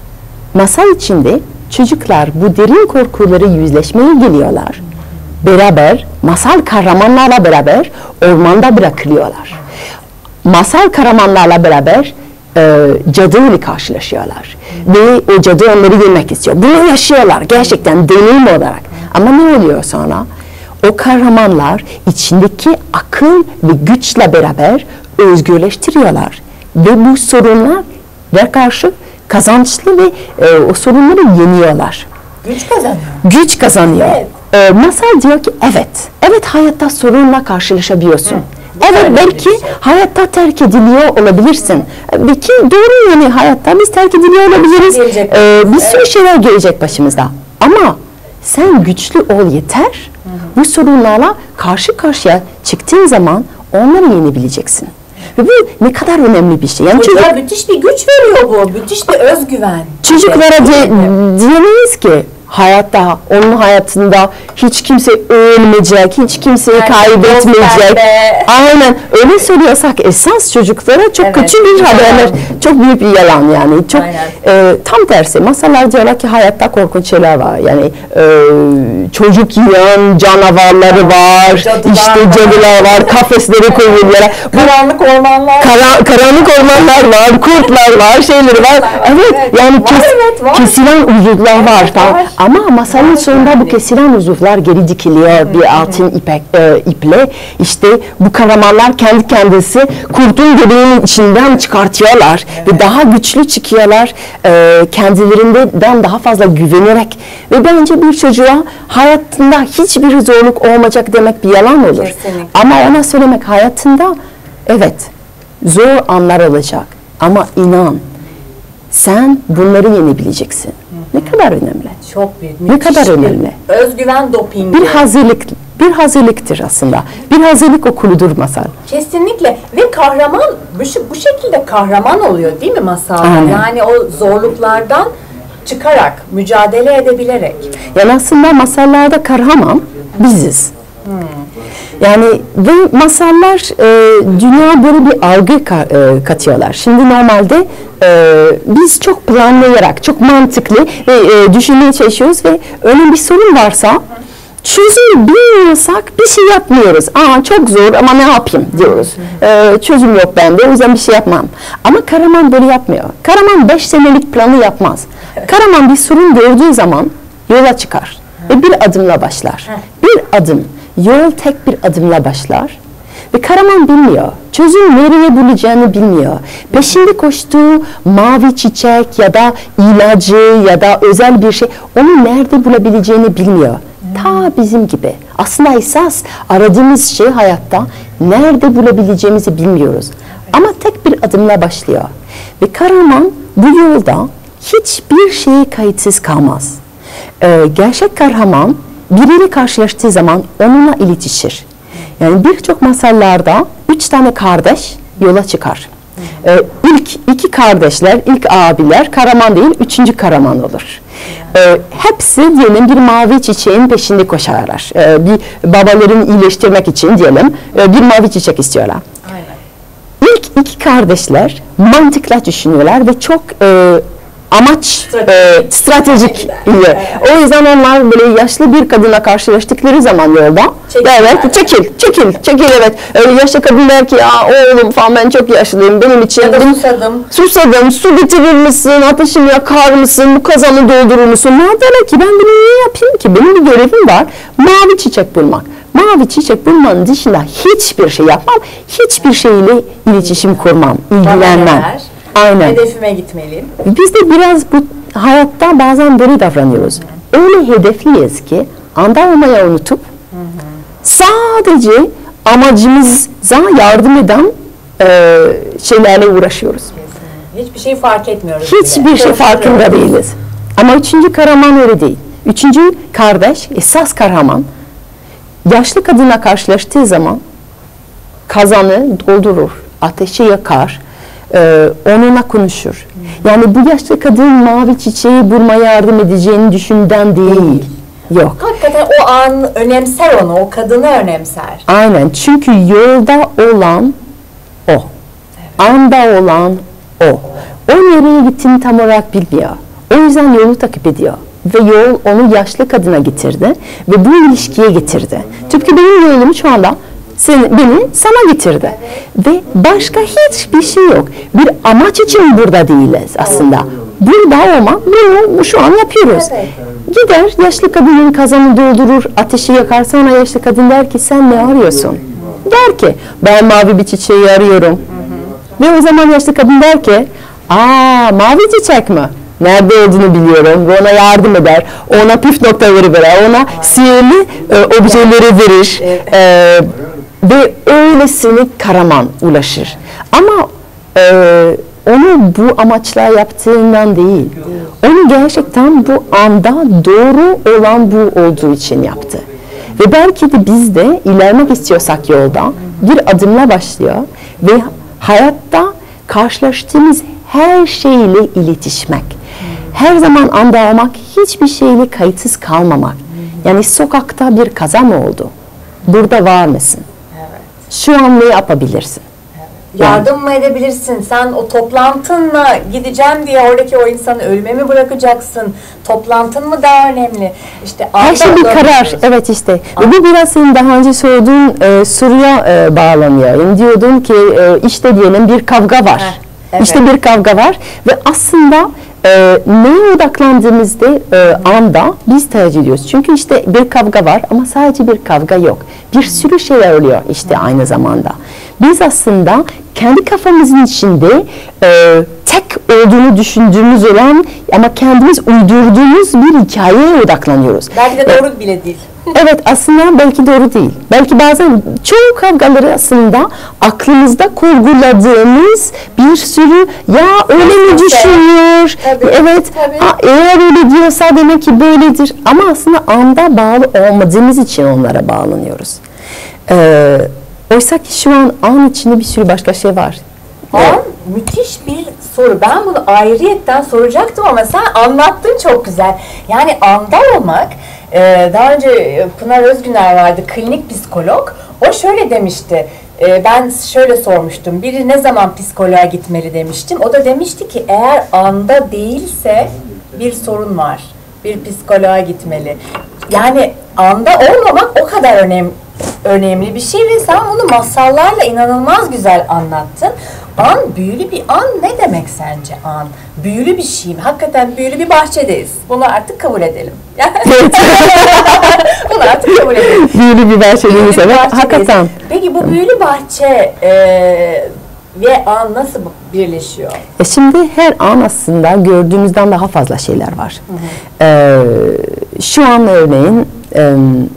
masal içinde çocuklar bu derin korkuları yüzleşmeye geliyorlar. Beraber, masal kahramanlarla beraber ormanda bırakılıyorlar. Masal kahramanlarla beraber e, cadı ile karşılaşıyorlar. Ve o cadı onları yemek istiyor. Bunu yaşıyorlar gerçekten deneyim olarak. Ama ne oluyor sonra? O kahramanlar içindeki akıl ve güçle beraber özgürleştiriyorlar. Ve bu sorunlara karşı kazançlı ve e, o sorunları yeniyorlar. Güç kazanıyor. Güç kazanıyor. Evet. E, masal diyor ki evet, evet hayatta sorunla karşılaşabiliyorsun. Hı. Evet belki şey. hayatta terk ediliyor olabilirsin. Hı. Belki doğru yani hayatta biz terk ediliyor olabiliriz. E, bir sürü evet. şeyler gelecek başımızda. Ama sen güçlü ol yeter. Hı hı. Bu sorunlarla karşı karşıya çıktığın zaman onları yenebileceksin. Ve bu ne kadar önemli bir şey. Yani çocuk, müthiş bir güç veriyor bu. Müthiş bir özgüven. Çocuklara de, diyemeyiz ki hayatta, onun hayatında hiç kimse ölmeyecek, hiç kimseyi yani kaybetmeyecek. Aynen. Öyle söylüyorsak esas çocuklara çok evet, kötü bir haberler, çok büyük bir yalan yani. Çok e, tam tersi. Masallar diyorlar ki hayatta korkunç şeyler var. Yani e, çocuk yiyen canavarları var, cadılar işte cadılar var, var kafesleri koyuyorlar. Karanlık ormanlar. Kara, karanlık ormanlar var, kurtlar var, şeyleri var. Evet, evet yani kes, evet, var. kesilen uzuvlar var. Evet, var. Ama masalın sonunda yani bu kesilen uzuvlar geri dikiliyor hı, bir altın ipek, e, iple. İşte bu kahramanlar kendi kendisi kurtun göbeğinin içinden çıkartıyorlar evet. ve daha güçlü çıkıyorlar. E, kendilerinden daha fazla güvenerek ve bence bir çocuğa hayatında hiçbir zorluk olmayacak demek bir yalan olur. Kesinlikle. Ama ona söylemek hayatında evet zor anlar olacak ama inan sen bunları yenebileceksin. Hı hı. Ne kadar önemli. Çok büyük. Ne kadar önemli. Özgüven dopingi. Bir hazırlık, bir hazırlıktır aslında. Bir hazırlık okuludur masal. Kesinlikle ve kahraman bu, bu şekilde kahraman oluyor değil mi masalda? Yani o zorluklardan çıkarak, mücadele edebilerek. Yani aslında masallarda kahraman biziz. Hmm. Yani ve masallar e, dünya böyle bir algı ka, e, katıyorlar. Şimdi normalde e, biz çok planlayarak, çok mantıklı ve e, düşünmeye çalışıyoruz ve öyle bir sorun varsa çözüm bilmiyorsak bir şey yapmıyoruz. Aa çok zor ama ne yapayım diyoruz. E, çözüm yok bende o yüzden bir şey yapmam. Ama kahraman böyle yapmıyor. Kahraman beş senelik planı yapmaz. Kahraman bir sorun gördüğü zaman yola çıkar ve bir adımla başlar. Bir adım. Yol tek bir adımla başlar ve kahraman bilmiyor. Çözüm nereye bulacağını bilmiyor. Peşinde koştuğu mavi çiçek ya da ilacı ya da özel bir şey onu nerede bulabileceğini bilmiyor. Hmm. Ta bizim gibi. Aslında esas aradığımız şey hayatta nerede bulabileceğimizi bilmiyoruz. Evet. Ama tek bir adımla başlıyor. Ve kahraman bu yolda hiçbir şeye kayıtsız kalmaz. Ee, gerçek kahraman biriyle karşılaştığı zaman onunla iletişir. Yani birçok masallarda üç tane kardeş yola çıkar. Ee, ilk iki kardeşler, ilk abiler kahraman değil, üçüncü kahraman olur. Ee, hepsi diyelim bir mavi çiçeğin peşinde koşarlar. Ee, bir babalarını iyileştirmek için diyelim e, bir mavi çiçek istiyorlar. Aynen. İlk iki kardeşler mantıkla düşünüyorlar ve çok e, amaç stratejik, e, stratejik evet. O yüzden onlar böyle yaşlı bir kadına karşılaştıkları zaman yolda çekil, evet çekil çekil çekil evet öyle yaşlı kadın der ki ya oğlum falan ben çok yaşlıyım benim için ya da benim, susadım susadım su getirir misin ateşimi yakar mısın bu kazanı doldurur musun ne derler ki ben bunu niye yapayım ki benim bir görevim var mavi çiçek bulmak mavi çiçek bulmanın dışında hiçbir şey yapmam hiçbir şeyle iletişim kurmam ilgilenmem. Aynen. Hedefime gitmeliyim. Biz de biraz bu hayatta bazen böyle davranıyoruz. Hı. Öyle hedefliyiz ki anda olmayı unutup hı hı. sadece amacımıza yardım eden e, şeylerle uğraşıyoruz. Kesinlikle. Hiçbir şey fark etmiyoruz. Hiçbir bile. şey farkında değiliz. Ama üçüncü kahraman öyle değil. Üçüncü kardeş, esas kahraman, yaşlı kadına karşılaştığı zaman kazanı doldurur, ateşi yakar, Ee, onunla konuşur. Hmm. Yani bu yaşlı kadın mavi çiçeği bulmaya yardım edeceğini düşünden değil. Yok. Hakikaten o an önemser onu, o kadını önemser. Aynen. Çünkü yolda olan o. Evet. Anda olan o. O nereye gittiğini tam olarak bilmiyor. O yüzden yolu takip ediyor. Ve yol onu yaşlı kadına getirdi. Ve bu ilişkiye getirdi. Tıpkı benim yolum şu anda Seni, beni sana getirdi. Ve başka hiçbir şey yok. Bir amaç için burada değiliz aslında. Burada olmak, bunu şu an yapıyoruz. Evet. Gider, yaşlı kadının kazanı doldurur, ateşi yakar, sonra yaşlı kadın der ki sen ne arıyorsun? Der ki ben mavi bir çiçeği arıyorum. Hı hı. Ve o zaman yaşlı kadın der ki aa mavi çiçek mi? Nerede olduğunu biliyorum ve ona yardım eder. Ona püf noktaları verir, ona sihirli e, objeleri verir. Evet. E, Ve öylesine kahraman ulaşır. Ama e, onu bu amaçla yaptığından değil. Onu gerçekten bu anda doğru olan bu olduğu için yaptı. Ve belki de biz de ilerlemek istiyorsak yolda bir adımla başlıyor. Ve hayatta karşılaştığımız her şeyle iletişmek. Her zaman anda olmak, hiçbir şeyle kayıtsız kalmamak. Yani sokakta bir kaza mı oldu? Burada var mısın? Şu an ne yapabilirsin? Evet. Yardım yani. mı edebilirsin? Sen o toplantınla gideceğim diye oradaki o insanı ölüme mi bırakacaksın? Toplantın mı daha önemli? İşte her şey bir karar. Evet işte. Ve bu biraz senin daha önce sorduğun e, soruya e, bağlanıyor. Yani diyordun ki e, işte diyelim bir kavga var. Heh, evet. İşte bir kavga var ve aslında e, e, neye odaklandığımızda e, anda biz tercih ediyoruz. Çünkü işte bir kavga var ama sadece bir kavga yok. Bir sürü şeyler oluyor işte aynı zamanda. Biz aslında kendi kafamızın içinde e, tek olduğunu düşündüğümüz olan ama kendimiz uydurduğumuz bir hikayeye odaklanıyoruz. Belki de doğru bile değil. Evet, aslında belki doğru değil. Belki bazen çoğu kavgaları aslında aklımızda kurguladığımız bir sürü ya öyle mi düşünüyor? Tabii, evet, tabii. A, eğer öyle diyorsa demek ki böyledir. Ama aslında anda bağlı olmadığımız için onlara bağlanıyoruz. Ee, oysa ki şu an an içinde bir sürü başka şey var. An müthiş bir soru. Ben bunu ayrıyetten soracaktım ama sen anlattın çok güzel. Yani anda olmak, e, daha önce Pınar Özgüner vardı, klinik psikolog. O şöyle demişti, e, ben şöyle sormuştum, biri ne zaman psikoloğa gitmeli demiştim. O da demişti ki eğer anda değilse bir sorun var, bir psikoloğa gitmeli. Yani anda olmamak o kadar önemli. önemli bir şey ve sen bunu masallarla inanılmaz güzel anlattın. An, büyülü bir an ne demek sence an? Büyülü bir şey mi? Hakikaten büyülü bir bahçedeyiz. Bunu artık kabul edelim. Bunu artık kabul edelim. Büyülü bir bahçedeyiz. Evet, hakikaten. Peki bu büyülü bahçe e, ve an nasıl birleşiyor? E şimdi her an aslında gördüğümüzden daha fazla şeyler var. Hı hı. E, şu an örneğin e,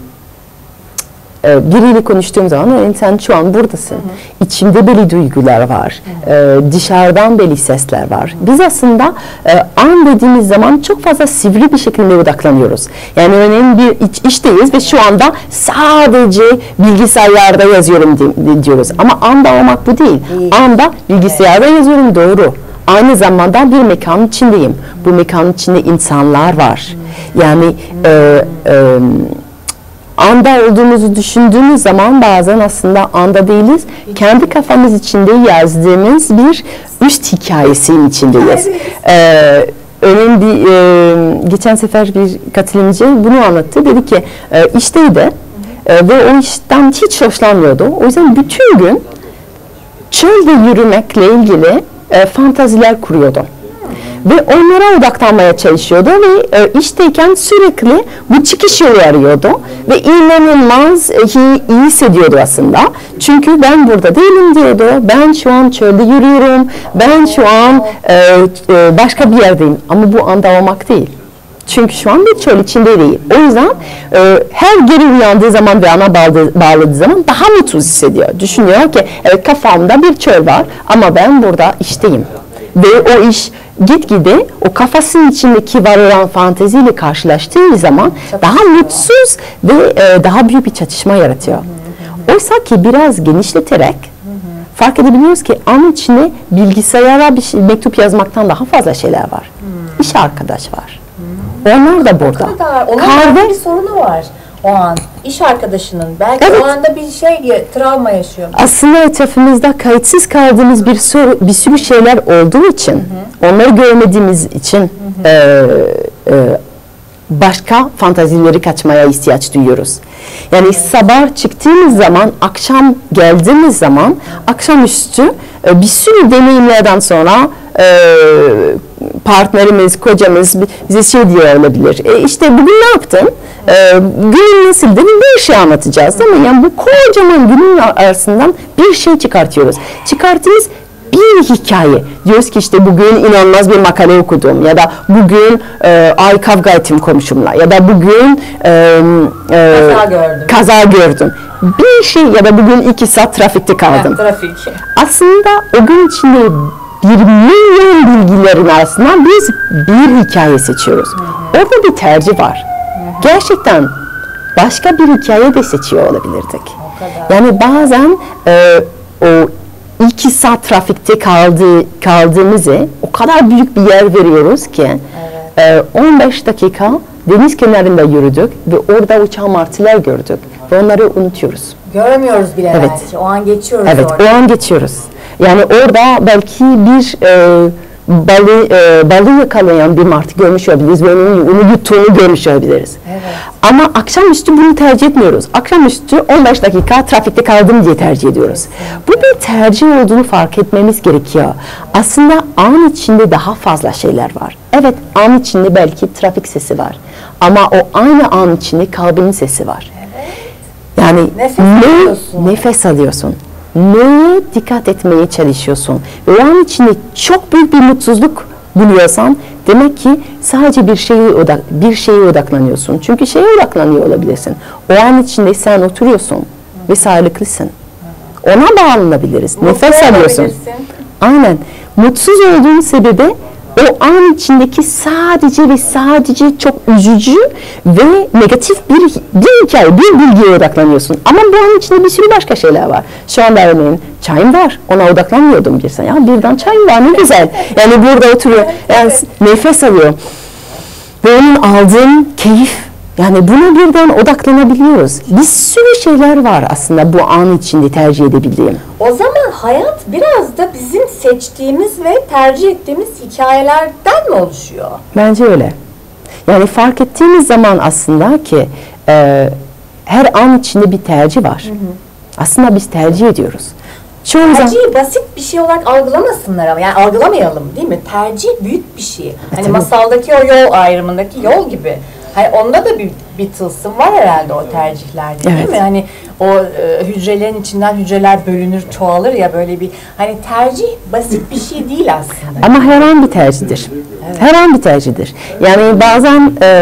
biriyle konuştuğum zaman örneğin sen şu an buradasın. Hı hı. İçimde belli duygular var. Hı hı. Ee, dışarıdan belli sesler var. Hı hı. Biz aslında e, an dediğimiz zaman çok fazla sivri bir şekilde odaklanıyoruz. Yani örneğin bir iç, işteyiz ve şu anda sadece bilgisayarda yazıyorum di diyoruz. Ama anda olmak bu değil. Hı. Anda bilgisayarda evet. yazıyorum, doğru. Aynı zamanda bir mekanın içindeyim. Bu mekanın içinde insanlar var. Hı. Yani hı. E, e, anda olduğumuzu düşündüğümüz zaman bazen aslında anda değiliz. Kendi kafamız içinde yazdığımız bir üst hikayesinin içindeyiz. Ee, örneğin bir, e, geçen sefer bir katılımcı bunu anlattı. Dedi ki e, işteydi e, ve o işten hiç hoşlanmıyordu. O yüzden bütün gün çölde yürümekle ilgili e, fantaziler kuruyordu. Ve onlara odaklanmaya çalışıyordu ve e, işteyken sürekli bu çıkış yolu arıyordu ve inanılmaz e, iyi, iyi hissediyordu aslında. Çünkü ben burada değilim diyordu, ben şu an çölde yürüyorum, ben şu an e, e, başka bir yerdeyim ama bu anda olmak değil. Çünkü şu an bir çöl içinde değil. O yüzden e, her geri uyandığı zaman ve ana bağladığı, bağladığı zaman daha mutsuz hissediyor. Düşünüyor ki evet, kafamda bir çöl var ama ben burada işteyim. Ve o iş gitgide o kafasının içindeki var olan fanteziyle karşılaştığı zaman daha mutsuz ve e, daha büyük bir çatışma yaratıyor. Oysa ki biraz genişleterek fark edebiliyoruz ki an içinde bilgisayara bir şey, mektup yazmaktan daha fazla şeyler var. İş arkadaş var. Onlar da burada. Kahve bir sorunu var o an. İş arkadaşının belki evet. o anda bir şey travma yaşıyor. Aslında etrafımızda kayıtsız kaldığımız bir soru, bir sürü şeyler olduğu için, hı hı. onları görmediğimiz için hı hı. E, e, başka fantazileri kaçmaya ihtiyaç duyuyoruz. Yani evet. sabah çıktığımız zaman, akşam geldiğimiz zaman, akşamüstü e, bir sürü deneyimlerden sonra e, partnerimiz, kocamız bize şey diyor olabilir. E işte bugün ne yaptın? E, günün nasıldı? Bir şey anlatacağız değil mi? Yani bu kocaman günün arasından bir şey çıkartıyoruz. Çıkarttığımız bir hikaye. Diyoruz ki işte bugün inanılmaz bir makale okudum ya da bugün e, ay kavga ettim komşumla ya da bugün e, e, kaza gördüm. Kaza gördüm. Bir şey ya da bugün iki saat trafikte kaldım. Evet, trafik. Aslında o gün içinde bir milyon bilgilerin arasından biz bir hikaye seçiyoruz. Hı hı. Orada bir tercih var. Hı hı. Gerçekten başka bir hikaye de seçiyor olabilirdik. Yani bazen e, o iki saat trafikte kaldığı, kaldığımızı o kadar büyük bir yer veriyoruz ki evet. e, on beş dakika deniz kenarında yürüdük ve orada uçan martılar gördük ve onları unutuyoruz. Görmüyoruz bile evet. belki. O an geçiyoruz evet, orada. Evet, o an geçiyoruz. Yani orada belki bir e, balı, e, balı yakalayan bir martı görmüş olabiliriz ve onun onu yuttuğunu görmüş olabiliriz. Evet. Ama akşamüstü bunu tercih etmiyoruz. Akşamüstü on beş dakika trafikte kaldım diye tercih ediyoruz. Evet. Bu bir tercih olduğunu fark etmemiz gerekiyor. Aslında an içinde daha fazla şeyler var. Evet, an içinde belki trafik sesi var. Ama o aynı an içinde kalbinin sesi var. Evet. Yani nefes ne, alıyorsun. nefes alıyorsun. Neye dikkat etmeye çalışıyorsun? Ve o an içinde çok büyük bir mutsuzluk buluyorsan demek ki sadece bir şeye odak, bir şeye odaklanıyorsun. Çünkü şeye odaklanıyor olabilirsin. O an içinde sen oturuyorsun ve sağlıklısın. Ona bağlanabiliriz. Mutlu Nefes alıyorsun. olabilirsin. Aynen. Mutsuz olduğun sebebi o an içindeki sadece ve sadece çok üzücü ve negatif bir, bir hikaye, bir bilgiye odaklanıyorsun. Ama bu an içinde bir sürü başka şeyler var. Şu anda örneğin çayım var, ona odaklanmıyordum bir sen. Ya birden çayım var, ne güzel. Yani burada oturuyor, yani nefes alıyor. Ve onun aldığım keyif, yani buna birden odaklanabiliyoruz. Bir sürü şeyler var aslında bu an içinde tercih edebildiğim. O zaman hayat biraz da bizim seçtiğimiz ve tercih ettiğimiz hikayelerden mi oluşuyor? Bence öyle. Yani fark ettiğimiz zaman aslında ki e, her an içinde bir tercih var. Hı hı. Aslında biz tercih ediyoruz. Çoğu Tercihi zaman... basit bir şey olarak algılamasınlar ama yani algılamayalım değil mi? Tercih büyük bir şey. Hani tabii. Masaldaki o yol ayrımındaki yol gibi. Hani onda da bir, bir tılsım var herhalde o tercihlerde değil Evet. mi? Hani o e, hücrelerin içinden hücreler bölünür, çoğalır ya böyle bir hani tercih basit bir şey değil aslında. Ama her an bir tercihdir. Evet. Her an bir tercihdir. Yani bazen e,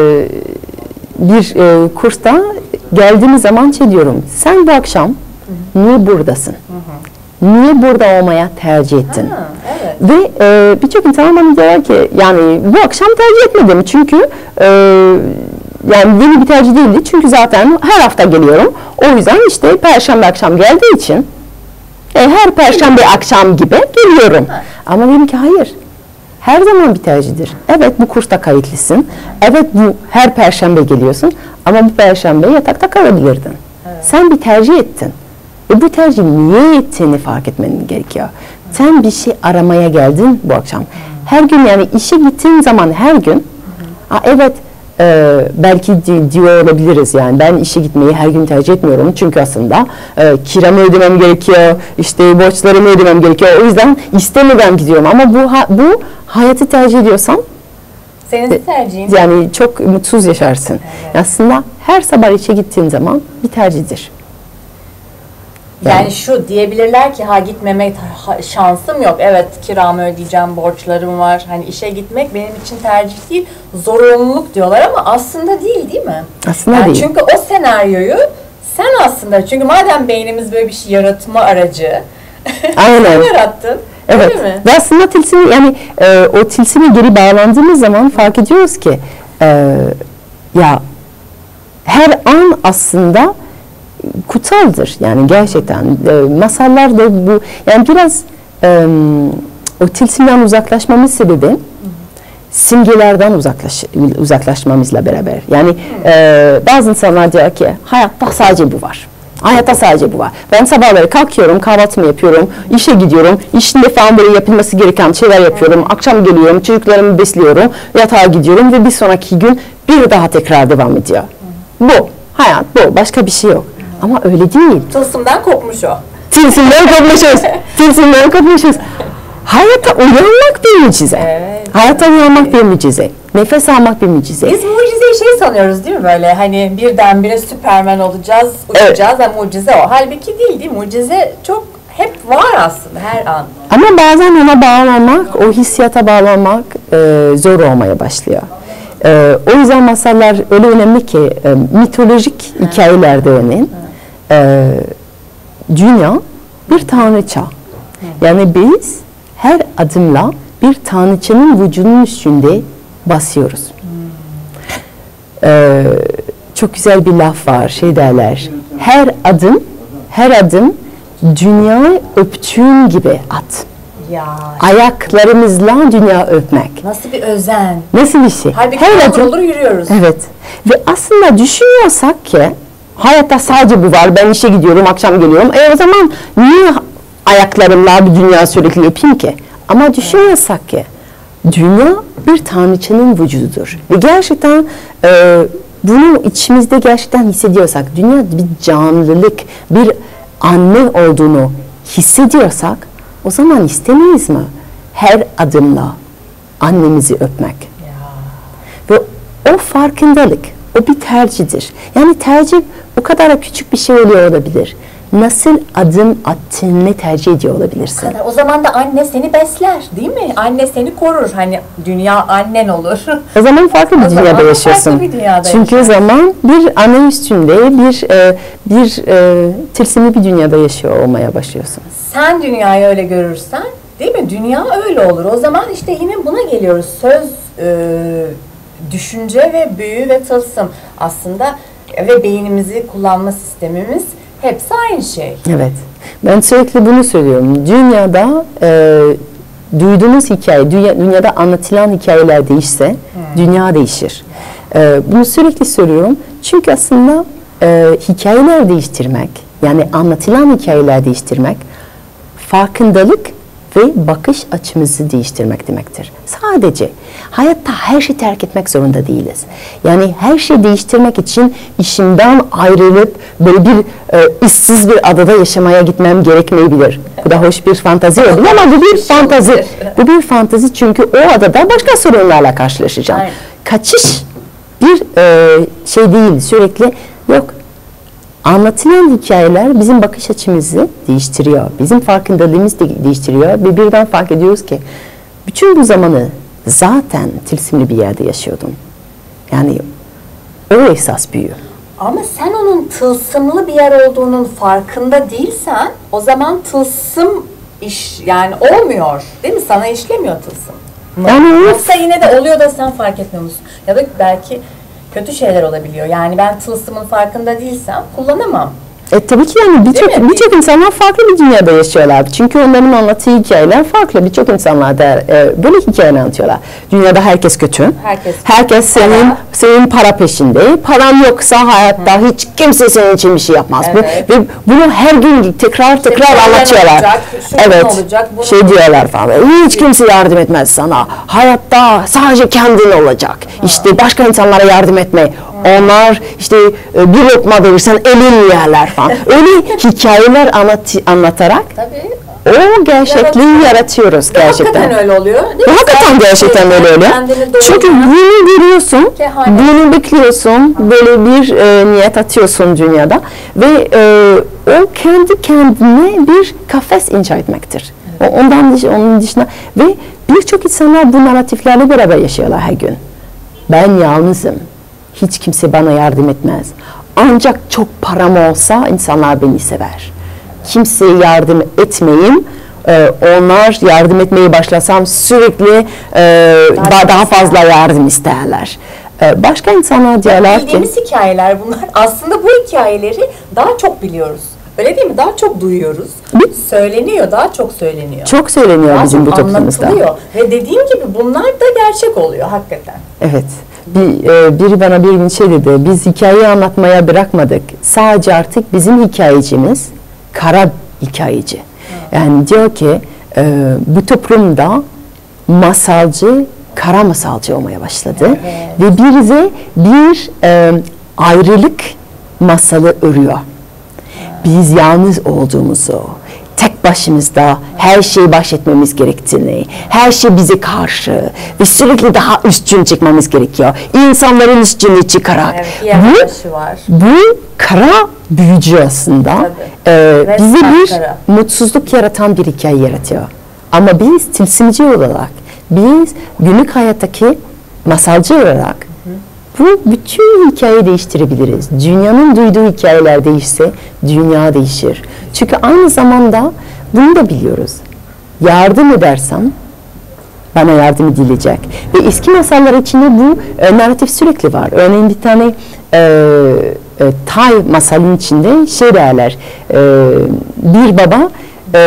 bir e, kursta geldiğimiz zaman şey diyorum. Sen bu akşam Hı-hı. niye buradasın? Hı-hı. Niye burada olmaya tercih ettin? Ha, evet. Ve e, birçok insan bana diyorlar ki yani bu akşam tercih etmedim çünkü e, yani yeni bir tercih değildi çünkü zaten her hafta geliyorum. O yüzden işte Perşembe akşam geldiği için e, her Perşembe akşam gibi geliyorum. Ha. Ama dedim ki hayır. Her zaman bir tercihdir. Evet bu kursta kayıtlısın. Evet bu her Perşembe geliyorsun. Ama bu Perşembe yatakta kalabilirdin. Evet. Sen bir tercih ettin. Ve bu tercih niye ettiğini fark etmen gerekiyor. Hmm. Sen bir şey aramaya geldin bu akşam. Hmm. Her gün yani işe gittiğin zaman her gün hmm. Aa, evet e, belki di diyor olabiliriz yani ben işe gitmeyi her gün tercih etmiyorum. Çünkü aslında e, kiramı ödemem gerekiyor, işte borçlarımı ödemem gerekiyor. O yüzden istemeden gidiyorum ama bu ha, bu hayatı tercih ediyorsan senin tercihin. Yani çok mutsuz yaşarsın. Evet. Aslında her sabah işe gittiğin zaman bir tercihdir. Yani, yani şu diyebilirler ki ha gitmemek şansım yok. Evet kiramı ödeyeceğim, borçlarım var. Hani işe gitmek benim için tercih değil, zorunluluk diyorlar ama aslında değil değil mi? Aslında yani değil. Çünkü o senaryoyu sen aslında çünkü madem beynimiz böyle bir şey yaratma aracı. Aynen. Sen yarattın. Evet. Değil mi? Ve aslında tilsimi yani e, o tilsimi geri bağlandığımız zaman fark ediyoruz ki e, ya her an aslında kutsaldır yani gerçekten e, masallar da bu yani biraz e, o tilsimden uzaklaşmamız sebebi hı hı. simgelerden uzaklaş, uzaklaşmamızla beraber yani e, bazı insanlar diyor ki hayatta sadece bu var. Hayatta sadece bu var. Ben sabahları kalkıyorum, kahvaltımı yapıyorum, işe gidiyorum, işinde falan böyle yapılması gereken şeyler yapıyorum, akşam geliyorum, çocuklarımı besliyorum, yatağa gidiyorum ve bir sonraki gün bir daha tekrar devam ediyor. Bu, hayat bu, başka bir şey yok. Ama öyle değil. Tılsımdan kopmuş o. Tılsımdan kopmuşuz. Tılsımdan kopmuşuz. Hayatta uyanmak bir mucize. Evet. Hayatta uyanmak bir mucize. Nefes almak bir mucize. Biz mucizeyi şey sanıyoruz değil mi böyle hani birdenbire Süpermen olacağız, uçacağız evet. Ama mucize o. Halbuki değil değil mi? Mucize çok hep var aslında her an. Ama bazen ona bağlanmak, o hissiyata bağlanmak e, zor olmaya başlıyor. E, o yüzden masallar öyle önemli ki e, mitolojik ha. hikayelerde örneğin e, dünya bir tanrıça. Yani biz her adımla bir tanrıçanın vücudunun üstünde basıyoruz. Ee, çok güzel bir laf var, şey derler. Her adım, her adım dünyayı öptüğün gibi at. Ya. Ayaklarımızla dünya öpmek. Nasıl bir özen. Nasıl bir şey? Halbuki her adım olur yürüyoruz. Evet. Ve aslında düşünüyorsak ki hayatta sadece bu var. Ben işe gidiyorum, akşam geliyorum. E o zaman niye ayaklarımla bir dünya sürekli öpeyim ki? Ama düşünüyorsak ki dünya bir tanrıçanın vücududur. Ve gerçekten e, bunu içimizde gerçekten hissediyorsak, dünya bir canlılık, bir anne olduğunu hissediyorsak o zaman istemeyiz mi? her adımla annemizi öpmek. Ya. Ve o farkındalık, o bir tercihtir. Yani tercih o kadar küçük bir şey oluyor olabilir. Nasıl adım attığını tercih ediyor olabilirsin. O, kadar. O zaman da anne seni besler, değil mi? Anne seni korur. Hani dünya annen olur. O zaman farklı bir O dünyada zaman yaşıyorsun. farklı bir dünyada Çünkü o yaşıyorsun. zaman bir anne üstünde bir e, bir e, tılsımlı bir dünyada yaşıyor olmaya başlıyorsun. Sen dünyayı öyle görürsen, değil mi? Dünya öyle olur. O zaman işte yine buna geliyoruz. Söz, e, düşünce ve büyü ve tılsım aslında ve beynimizi kullanma sistemimiz hepsi aynı şey. Evet. Ben sürekli bunu söylüyorum. Dünyada e, duyduğumuz hikaye, dünya, dünyada anlatılan hikayeler değişse hmm. dünya değişir. E, bunu sürekli söylüyorum. Çünkü aslında e, hikayeler değiştirmek, yani anlatılan hikayeler değiştirmek, farkındalık ve bakış açımızı değiştirmek demektir. Sadece hayatta her şeyi terk etmek zorunda değiliz. Yani her şeyi değiştirmek için işimden ayrılıp böyle bir e, ıssız bir adada yaşamaya gitmem gerekmeyebilir. Bu da hoş bir fantazi oldu ama bu bir fantazi. Bu bir fantazi çünkü o adada başka sorunlarla karşılaşacağım. Aynen. Kaçış bir e, şey değil, sürekli yok. Anlatılan hikayeler bizim bakış açımızı değiştiriyor. Bizim farkındalığımızı de değiştiriyor ve birden fark ediyoruz ki bütün bu zamanı zaten tılsımlı bir yerde yaşıyordum. Yani o esas büyü. Ama sen onun tılsımlı bir yer olduğunun farkında değilsen o zaman tılsım iş yani olmuyor. Değil mi? Sana işlemiyor tılsım. Yani Yoksa yine de oluyor da sen fark etmiyor musun? Ya da belki kötü şeyler olabiliyor. Yani ben tılsımın farkında değilsem kullanamam. E tabii ki yani birçok birçok insanlar farklı bir dünyada yaşıyorlar. Çünkü onların anlattığı hikayeler farklı. Birçok insanlar da e, böyle hikayeler anlatıyorlar. Dünyada herkes kötü. Herkes. Herkes senin para. senin para peşinde. Paran yoksa hayatta Hı. hiç kimse senin için bir şey yapmaz. Evet. Bu, ve bunu her gün tekrar tekrar işte anlatıyorlar. Olacak, evet. Olacak, şey diyorlar falan. Hiç kimse yardım etmez sana. Hayatta sadece kendin olacak. Ha. İşte başka insanlara yardım etme. Hı. Onlar işte bir lokma verirsen elin yerler falan. Öyle hikayeler anlat, anlatarak Tabii. o gerçekliği Yaratıyor. yaratıyoruz gerçekten. Hakikaten öyle oluyor. Ve hakikaten gerçekten öyle oluyor. Çünkü bunu görüyorsun, bunu bekliyorsun, böyle bir e, niyet atıyorsun dünyada ve e, o kendi kendine bir kafes inşa etmektir. Evet. Ondan dış, onun dışında ve birçok insanlar bu narratiflerle beraber yaşıyorlar her gün. Ben yalnızım. Hiç kimse bana yardım etmez. Ancak çok param olsa insanlar beni sever. Kimseye yardım etmeyeyim. Ee, onlar yardım etmeye başlasam sürekli e, daha, daha fazla yardım isterler. Ee, başka insanlar diyorlar ki... Bildiğimiz hikayeler bunlar. Aslında bu hikayeleri daha çok biliyoruz. Öyle değil mi? Daha çok duyuyoruz. Bir, söyleniyor, daha çok söyleniyor. Çok söyleniyor daha bizim çok bu toplumumuzda. Anlatılıyor. Ve dediğim gibi bunlar da gerçek oluyor hakikaten. Evet. Bir, e, biri bana bir gün şey dedi, biz hikayeyi anlatmaya bırakmadık. Sadece artık bizim hikayecimiz kara hikayeci. Ha. Yani diyor ki e, bu toplumda masalcı, kara masalcı olmaya başladı. Evet. Ve bize bir e, ayrılık masalı örüyor. Ha. Biz yalnız olduğumuzu, tek başımızda her şeyi baş etmemiz gerektiğini, her şey bize karşı ve sürekli daha üstün çıkmamız gerekiyor. İnsanların üstünü çıkarak. Evet, bu, var. bu kara büyücü aslında e, bize bir kara. mutsuzluk yaratan bir hikaye yaratıyor. Ama biz tılsımcı olarak, biz günlük hayattaki masalcı olarak bu bütün hikayeyi değiştirebiliriz. Dünyanın duyduğu hikayeler değişse dünya değişir. Çünkü aynı zamanda bunu da biliyoruz. Yardım edersem bana yardım edilecek. Ve eski masallar içinde bu e, narratif sürekli var. Örneğin bir tane e, e, Tay masalın içinde şey derler. E, bir baba e,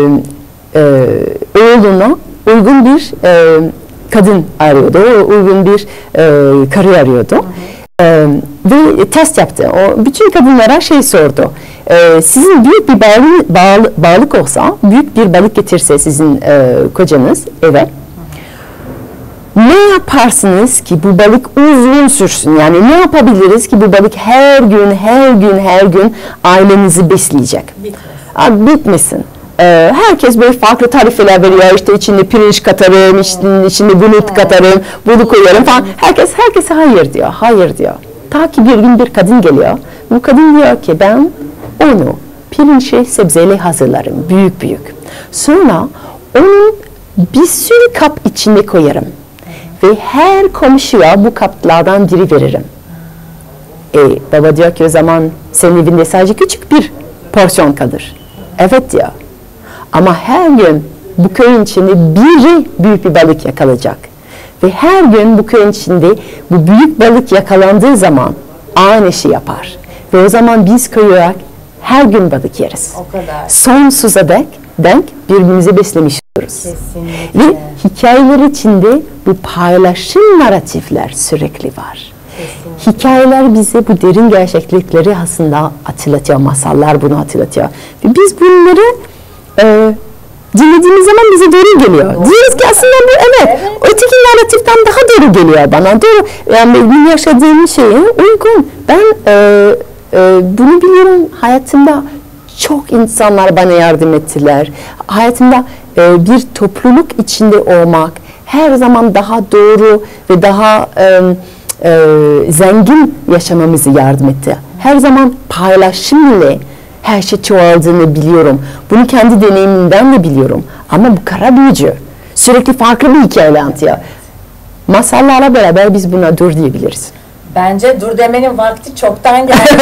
e, oğluna uygun bir e, kadın arıyordu. O uygun bir e, karı arıyordu. Hı hı. E, ve test yaptı. O bütün kadınlara şey sordu. E, sizin büyük bir bağlı, bağlı, balık olsa, büyük bir balık getirse sizin e, kocanız eve, hı hı. ne yaparsınız ki bu balık uzun sürsün? Yani ne yapabiliriz ki bu balık her gün, her gün, her gün ailenizi besleyecek? Bitmesin. Abi, bitmesin. e, herkes böyle farklı tarifeler veriyor. İşte içinde pirinç katarım, işte içinde bunu katarım, bunu koyarım falan. Herkes herkese hayır diyor, hayır diyor. Ta ki bir gün bir kadın geliyor. Bu kadın diyor ki ben onu pirinçli sebzeyle hazırlarım, büyük büyük. Sonra onu bir sürü kap içinde koyarım. Ve her komşuya bu kaplardan biri veririm. E, baba diyor ki o zaman senin evinde sadece küçük bir porsiyon kalır. Evet diyor. Ama her gün bu köyün içinde biri büyük bir balık yakalayacak. Ve her gün bu köyün içinde bu büyük balık yakalandığı zaman aynı şey yapar. Ve o zaman biz köy olarak her gün balık yeriz. O kadar. Sonsuza dek, denk birbirimizi beslemiş oluruz. Kesinlikle. Ve hikayeler içinde bu paylaşım narratifler sürekli var. Kesinlikle. Hikayeler bize bu derin gerçeklikleri aslında hatırlatıyor. Masallar bunu hatırlatıyor. Ve biz bunları e, dinlediğimiz zaman bize doğru geliyor. Doğru. Diyoruz ki aslında bu evet, evet. öteki narratiften daha doğru geliyor bana. Doğru. Yani benim yaşadığım şeye uygun. Ben e, e, bunu biliyorum. Hayatımda çok insanlar bana yardım ettiler. Hayatımda e, bir topluluk içinde olmak her zaman daha doğru ve daha e, e, zengin yaşamamızı yardım etti. Her zaman paylaşım ile her şey çoğaldığını biliyorum. Bunu kendi deneyimimden de biliyorum. Ama bu kara büyücü sürekli farklı bir hikaye anlatıyor. Masallarla beraber biz buna dur diyebiliriz. Bence dur demenin vakti çoktan geldi.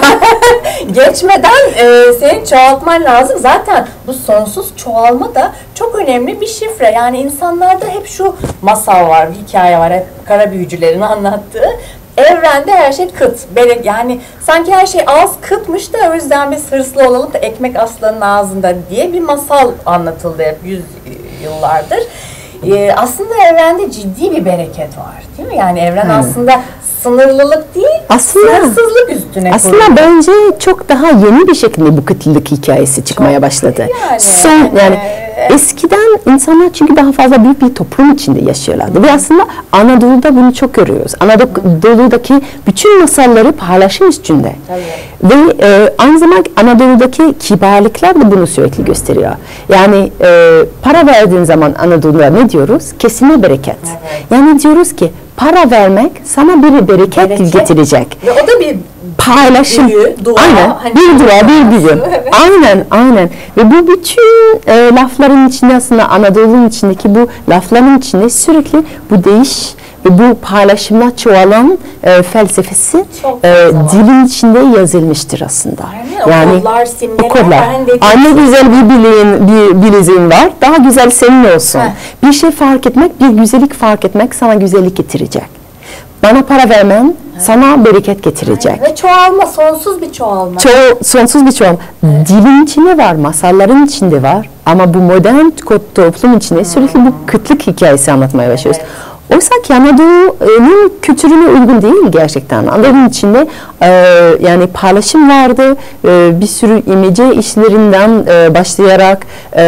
Geçmeden e, senin çoğaltman lazım. Zaten bu sonsuz çoğalma da çok önemli bir şifre. Yani insanlarda hep şu masal var, hikaye var. Hep kara büyücülerin anlattığı. Evrende her şey kıt. Berek, yani sanki her şey az kıtmış da o yüzden biz hırslı olalım da ekmek aslanın ağzında diye bir masal anlatıldı hep yüz yıllardır. Ee, aslında evrende ciddi bir bereket var, değil mi? Yani evren hmm. aslında sınırlılık değil, aslında, sınırsızlık üstüne aslında kurulu. Bence çok daha yeni bir şekilde bu kıtlık hikayesi çıkmaya çok başladı. Yani, Son, yani, yani e, eskiden insanlar çünkü daha fazla büyük bir toplum içinde yaşıyorlardı. Hı. Ve aslında Anadolu'da bunu çok görüyoruz. Anadolu'daki bütün masalları paylaşım üstünde. Tabii. Ve e, aynı zamanda Anadolu'daki kibarlıklar da bunu sürekli gösteriyor. Yani e, para verdiğin zaman Anadolu'da ne diyoruz? Kesime bereket. Evet. Yani diyoruz ki para vermek sana bir bereket, bereket getirecek. Ve o da bir paylaşım. Büyü, dua, aynen. Hani bir dua, bir büyü. Evet. Aynen, aynen. Ve bu bütün e, lafların içinde aslında Anadolu'nun içindeki bu lafların içinde sürekli bu değiş ve bu paylaşımla çoğalan e, felsefesi e, dilin içinde yazılmıştır aslında. Aynen, yani okullar, simgeler, okullar. Anne güzel bir bileğin, bir bileziğin var. Daha güzel senin olsun. Heh. Bir şey fark etmek, bir güzellik fark etmek sana güzellik getirecek. Bana para vermen evet. sana bereket getirecek. Evet. Ve çoğalma, sonsuz bir çoğalma. Ço sonsuz bir çoğalma. Evet. Dilin içinde var, masalların içinde var. Ama bu modern toplum içinde hmm. sürekli bu kıtlık hikayesi anlatmaya başlıyoruz. Evet. Oysa ki Anadolu'nun kültürüne uygun değil gerçekten. Anadolu'nun içinde e, yani paylaşım vardı. E, bir sürü imece işlerinden e, başlayarak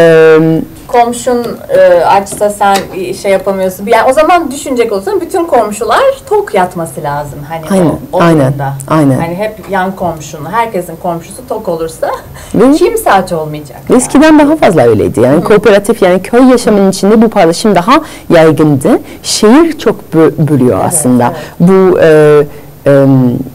e, komşun e, açsa sen şey yapamıyorsun. Yani o zaman düşünecek olsan bütün komşular tok yatması lazım. Hani aynen, o, o aynen, durumda. aynen. Hani hep yan komşunun, herkesin komşusu tok olursa Ve kimse aç olmayacak. Eskiden yani. Daha fazla öyleydi. Yani Hı. kooperatif yani köy yaşamının içinde bu paylaşım daha yaygındı. Şehir çok bölüyor evet, aslında. Evet. Bu e, e,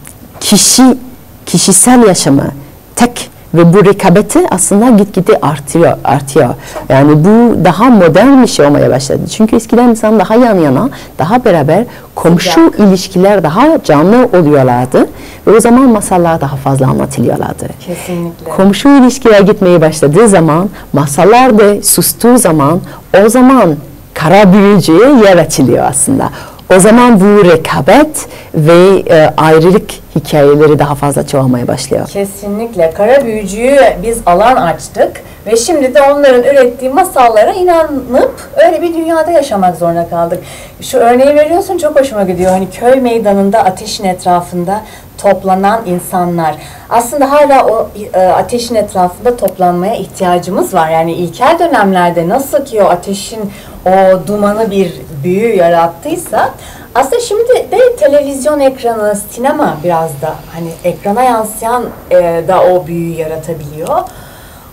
kişi kişisel yaşamı tek ve bu rekabeti aslında gitgide artıyor, artıyor. Yani bu daha modern bir şey olmaya başladı. Çünkü eskiden insan daha yan yana, daha beraber komşu Sıcak. ilişkiler daha canlı oluyorlardı. Ve o zaman masallar daha fazla anlatılıyorlardı. Kesinlikle. Komşu ilişkiler gitmeye başladığı zaman, masallar da sustuğu zaman, o zaman kara büyücüye yer açılıyor aslında. O zaman bu rekabet ve e, ayrılık hikayeleri daha fazla çoğalmaya başlıyor. Kesinlikle. Kara büyücüyü biz alan açtık ve şimdi de onların ürettiği masallara inanıp öyle bir dünyada yaşamak zorunda kaldık. Şu örneği veriyorsun, çok hoşuma gidiyor. Hani köy meydanında ateşin etrafında toplanan insanlar. Aslında hala o e, ateşin etrafında toplanmaya ihtiyacımız var. Yani ilkel dönemlerde nasıl ki o ateşin o dumanı bir büyü yarattıysa, aslında şimdi de televizyon ekranı, sinema biraz da hani ekrana yansıyan e, da o büyüyü yaratabiliyor.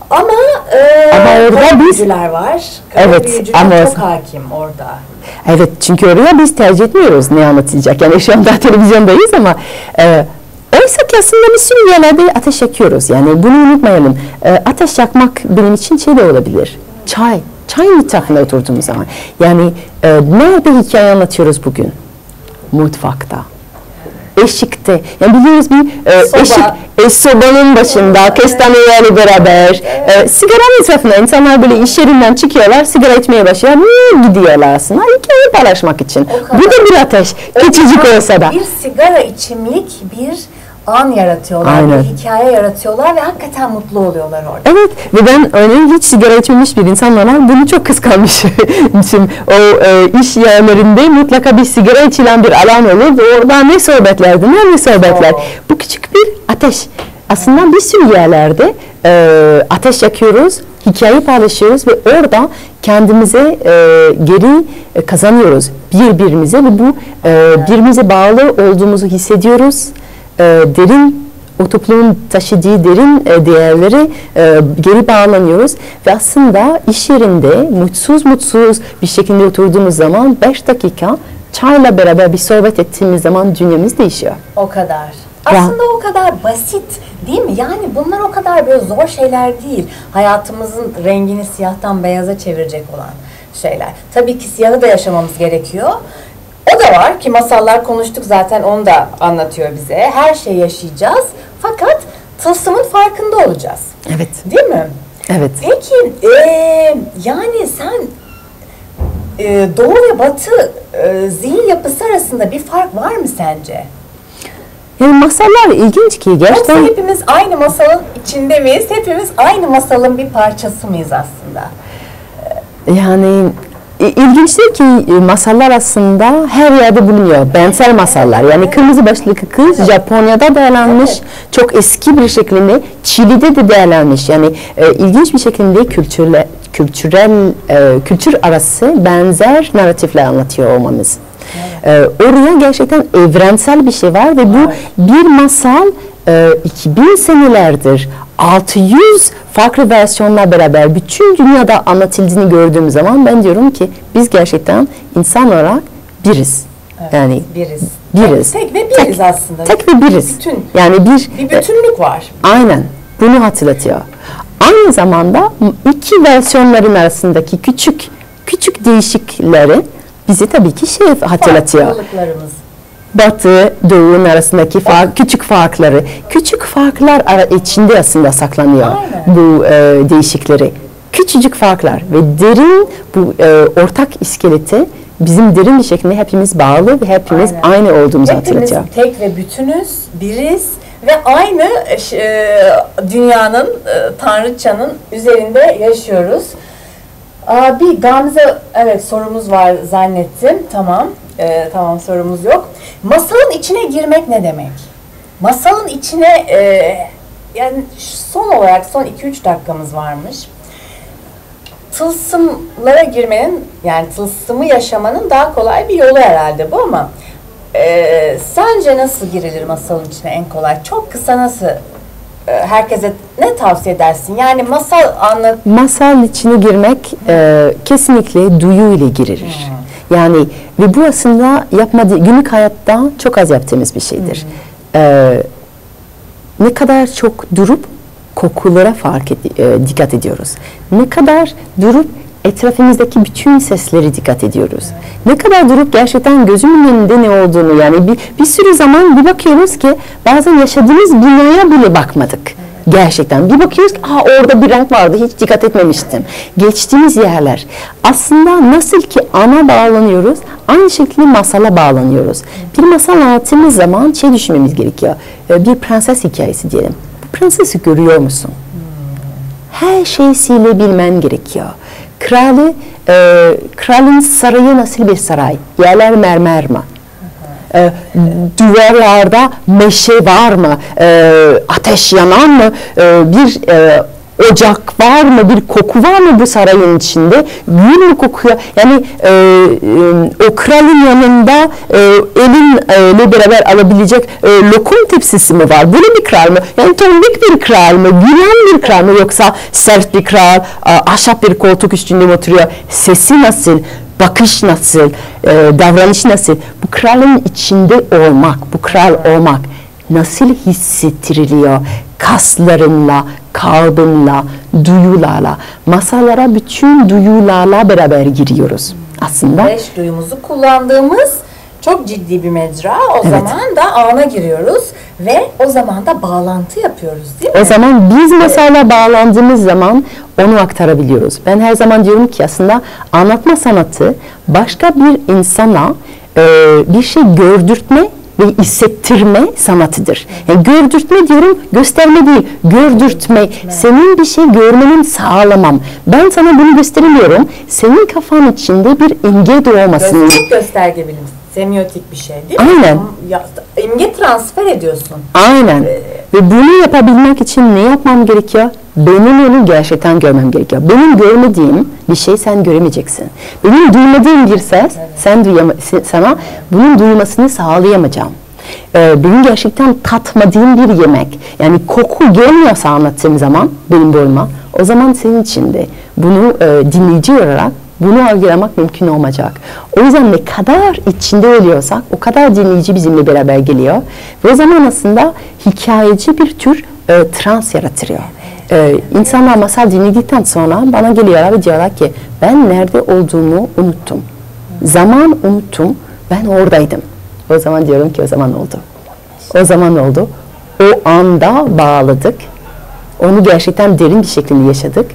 Ama, e, ama orada biz büyücüler var. Kara evet, büyücüler ama çok hakim orada. Evet, çünkü oraya biz tercih etmiyoruz ne anlatılacak. Yani şu anda televizyondayız ama e, oysa ki aslında bir sürü yerlerde ateş yakıyoruz. Yani bunu unutmayalım. E, ateş yakmak benim için şey de olabilir. Çay. Çayın etrafında oturduğumuz zaman. Yani e, nerede hikaye anlatıyoruz bugün? Mutfakta. Eşikte. Yani biliyoruz bir e, Soba. eşik, e, sobanın başında, evet. Kestanelerle beraber, evet. e, sigaranın etrafında insanlar böyle iş yerinden çıkıyorlar, sigara içmeye başlıyorlar, niye gidiyorlar aslında? Hikayeyi paylaşmak için. Bu da bir ateş, küçücük olsa da. Bir sigara içimlik bir an yaratıyorlar, Aynen. Bir hikaye yaratıyorlar ve hakikaten mutlu oluyorlar orada. Evet ve ben örneğin hiç sigara içmemiş bir insan olarak bunu çok kıskanmışım. O e, iş yerlerinde mutlaka bir sigara içilen bir alan olur ve orada ne sohbetlerdi, ne ne sohbetler. Oh. Bu küçük bir ateş. Aslında bir sürü yerlerde e, ateş yakıyoruz, hikaye paylaşıyoruz ve orada kendimize e, geri e, kazanıyoruz birbirimize ve bu e, birbirimize bağlı olduğumuzu hissediyoruz. E, derin, o toplumun taşıdığı derin e, değerleri e, geri bağlanıyoruz ve aslında iş yerinde mutsuz mutsuz bir şekilde oturduğumuz zaman beş dakika çayla beraber bir sohbet ettiğimiz zaman dünyamız değişiyor. O kadar. Aslında ya. O kadar basit değil mi? Yani bunlar o kadar böyle zor şeyler değil. Hayatımızın rengini siyahtan beyaza çevirecek olan şeyler. Tabii ki siyahı da yaşamamız gerekiyor. O da var ki masallar konuştuk zaten, onu da anlatıyor bize. Her şeyi yaşayacağız fakat tılsımın farkında olacağız. Evet. Değil mi? Evet. Peki ee, yani sen e, Doğu ve Batı e, zihin yapısı arasında bir fark var mı sence? Yani masallar ilginç ki gerçekten. Yoksa hepimiz aynı masalın içinde miyiz? Hepimiz aynı masalın bir parçası mıyız aslında? Yani İlginçtir ki masallar aslında her yerde bulunuyor. Benzer masallar. Yani Kırmızı Başlıklı Kız evet. Japonya'da değerlenmiş. Evet. Çok eski bir şekilde Çili'de de değerlenmiş. Yani e, ilginç bir şekilde kültürle, kültürel, e, kültür arası benzer narratifler anlatıyor olmamız. Evet. E, oraya gerçekten evrensel bir şey var ve bu evet. bir masal e, iki bin senelerdir altı yüz farklı versiyonla beraber bütün dünyada anlatıldığını gördüğüm zaman ben diyorum ki biz gerçekten insan olarak biriz. Evet, yani biriz. Biriz. Tek, tek ve biriz tek, aslında. Tek ve biriz. Bütün. Yani bir bir bütünlük var. Aynen. Bunu hatırlatıyor. Aynı zamanda iki versiyonların arasındaki küçük küçük değişiklikleri bizi tabii ki şey hatırlatıyor. Farklılıklarımız. Batı, Doğu'nun arasındaki fark, küçük farkları, küçük farklar içinde aslında saklanıyor. Aynen. Bu e, değişikleri. Küçücük farklar ve derin bu e, ortak iskeleti bizim derin bir şekilde hepimiz bağlı ve hepimiz Aynen. aynı olduğumuzu hepimiz hatırlatıyor. Tek ve bütünüz, biriz ve aynı e, dünyanın, e, Tanrıçanın üzerinde yaşıyoruz. Aa, bir Gamze, evet sorumuz var zannettim. Tamam. Ee, tamam sorumuz yok. Masalın içine girmek ne demek? Masalın içine e, yani son olarak son iki üç dakikamız varmış. Tılsımlara girmenin yani tılsımı yaşamanın daha kolay bir yolu herhalde bu ama e, sence nasıl girilir masalın içine en kolay? Çok kısa nasıl e, herkese ne tavsiye edersin? Yani masal anlat. Masalın içine girmek e, kesinlikle duyu ile girilir. Hmm. Yani ve bu aslında yapmadığı günlük hayatta çok az yaptığımız bir şeydir. Hmm. Ee, ne kadar çok durup kokulara fark ed- e, dikkat ediyoruz. Ne kadar durup etrafımızdaki bütün sesleri dikkat ediyoruz. Evet. Ne kadar durup gerçekten gözümün önünde ne olduğunu yani bir, bir sürü zaman bir bakıyoruz ki bazen yaşadığımız binaya bile bakmadık. Evet. Gerçekten bir bakıyoruz ki Aa, orada bir renk vardı hiç dikkat etmemiştim. Geçtiğimiz yerler. Aslında nasıl ki ana bağlanıyoruz aynı şekilde masala bağlanıyoruz. Bir masal anlattığımız zaman şey düşünmemiz gerekiyor. Bir prenses hikayesi diyelim. Bu prensesi görüyor musun? Her şeysiyle bilmen gerekiyor. Kralı, e, kralın sarayı nasıl bir saray? Yerler mermer mi? E, duvarlarda meşe var mı? E, ateş yanan mı? E, bir e, ocak var mı, bir koku var mı bu sarayın içinde? Gül mü kokuyor? Yani e, e, o kralın yanında e, elinle beraber alabilecek e, lokum tepsisi mi var? Böyle bir kral mı? Yani tombik bir kral mı? Gülen bir kral mı? Yoksa sert bir kral, ahşap bir koltuk üstünde oturuyor? Sesi nasıl? Bakış nasıl? E, davranış nasıl? Bu kralın içinde olmak, bu kral olmak nasıl hissettiriliyor? Kaslarınla, kalbinle, duyularla, masallara bütün duyularla beraber giriyoruz aslında. Beş duyumuzu kullandığımız çok ciddi bir mecra. O Evet. zaman da ana giriyoruz ve o zaman da bağlantı yapıyoruz, değil mi? O zaman biz masala bağlandığımız zaman onu aktarabiliyoruz. Ben her zaman diyorum ki aslında anlatma sanatı başka bir insana e, bir şey gördürtme ve hissettirme sanatıdır. Yani gördürtme diyorum, gösterme değil, gördürtme. Senin bir şey görmenin sağlamam. Ben sana bunu gösteremiyorum. Senin kafan içinde bir imge doğmasını. Gösterge, gösterge bilim. Semiotik bir şey değil mi? Aynen. Ya, imge transfer ediyorsun. Aynen. Ee, Ve bunu yapabilmek için ne yapmam gerekiyor? Benim onu gerçekten görmem gerekiyor. Benim görmediğim bir şey sen göremeyeceksin. Benim duymadığım bir ses Evet. sen duyama, sana bunun duymasını sağlayamayacağım. Ee, benim gerçekten tatmadığım bir yemek, yani koku gelmiyorsa anlattığım zaman benim boyuma, o zaman senin içinde bunu e, dinleyici olarak bunu algılamak mümkün olmayacak. O yüzden ne kadar içinde oluyorsak o kadar dinleyici bizimle beraber geliyor. Ve o zaman aslında hikayeci bir tür e, trans yaratıyor. E, insanlar masal dinledikten sonra bana geliyorlar ve diyorlar ki ben nerede olduğumu unuttum. Zaman unuttum, ben oradaydım. O zaman diyorum ki o zaman oldu. O zaman oldu. O anda bağladık. Onu gerçekten derin bir şekilde yaşadık.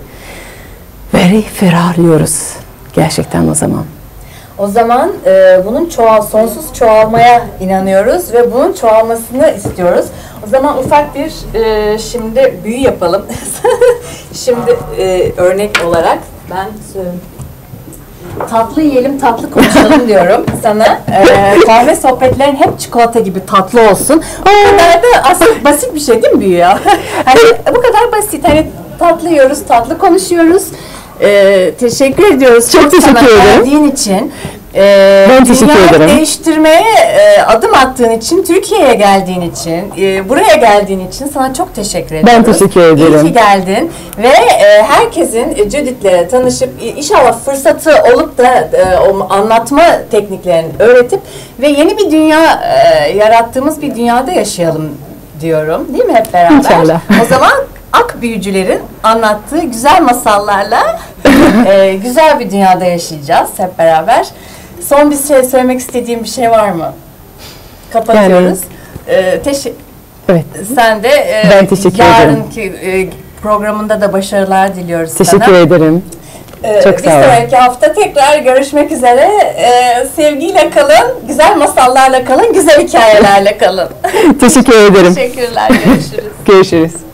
Ve ferahlıyoruz. Gerçekten o zaman. O zaman e, bunun çoğal, sonsuz çoğalmaya inanıyoruz ve bunun çoğalmasını istiyoruz. O zaman ufak bir e, şimdi büyü yapalım. Şimdi e, örnek olarak ben söyleyeyim. Tatlı yiyelim, tatlı konuşalım diyorum sana. E, kahve sohbetlerin hep çikolata gibi tatlı olsun. Bu kadar da aslında basit bir şey değil mi büyü ya? Hani bu kadar basit. Hani tatlı yiyoruz, tatlı konuşuyoruz. Ee, teşekkür ediyoruz. Çok teşekkür sana ederim. verdiğin için. Ee, Ben teşekkür dünyayı ederim. değiştirmeye e, adım attığın için, Türkiye'ye geldiğin için, e, buraya geldiğin için sana çok teşekkür ediyoruz. Ben teşekkür ederim. İyi ki geldin ve e, herkesin e, Judith'le tanışıp e, inşallah fırsatı olup da e, o anlatma tekniklerini öğretip ve yeni bir dünya e, yarattığımız bir dünyada yaşayalım diyorum. Değil mi hep beraber? İnşallah. O zaman Ak büyücülerin anlattığı güzel masallarla e, güzel bir dünyada yaşayacağız hep beraber. Son bir şey söylemek istediğim bir şey var mı? Kapatıyoruz. Yani, e, teşekkür. Evet. Sen de e, ben teşekkür ederim. yarınki e, programında da başarılar diliyoruz teşekkür sana. Teşekkür ederim. Ee, Çok sağ olun. Bir sonraki hafta tekrar görüşmek üzere. Ee, sevgiyle kalın, güzel masallarla kalın, güzel hikayelerle kalın. Teşekkür ederim. Teşekkürler, görüşürüz. Görüşürüz.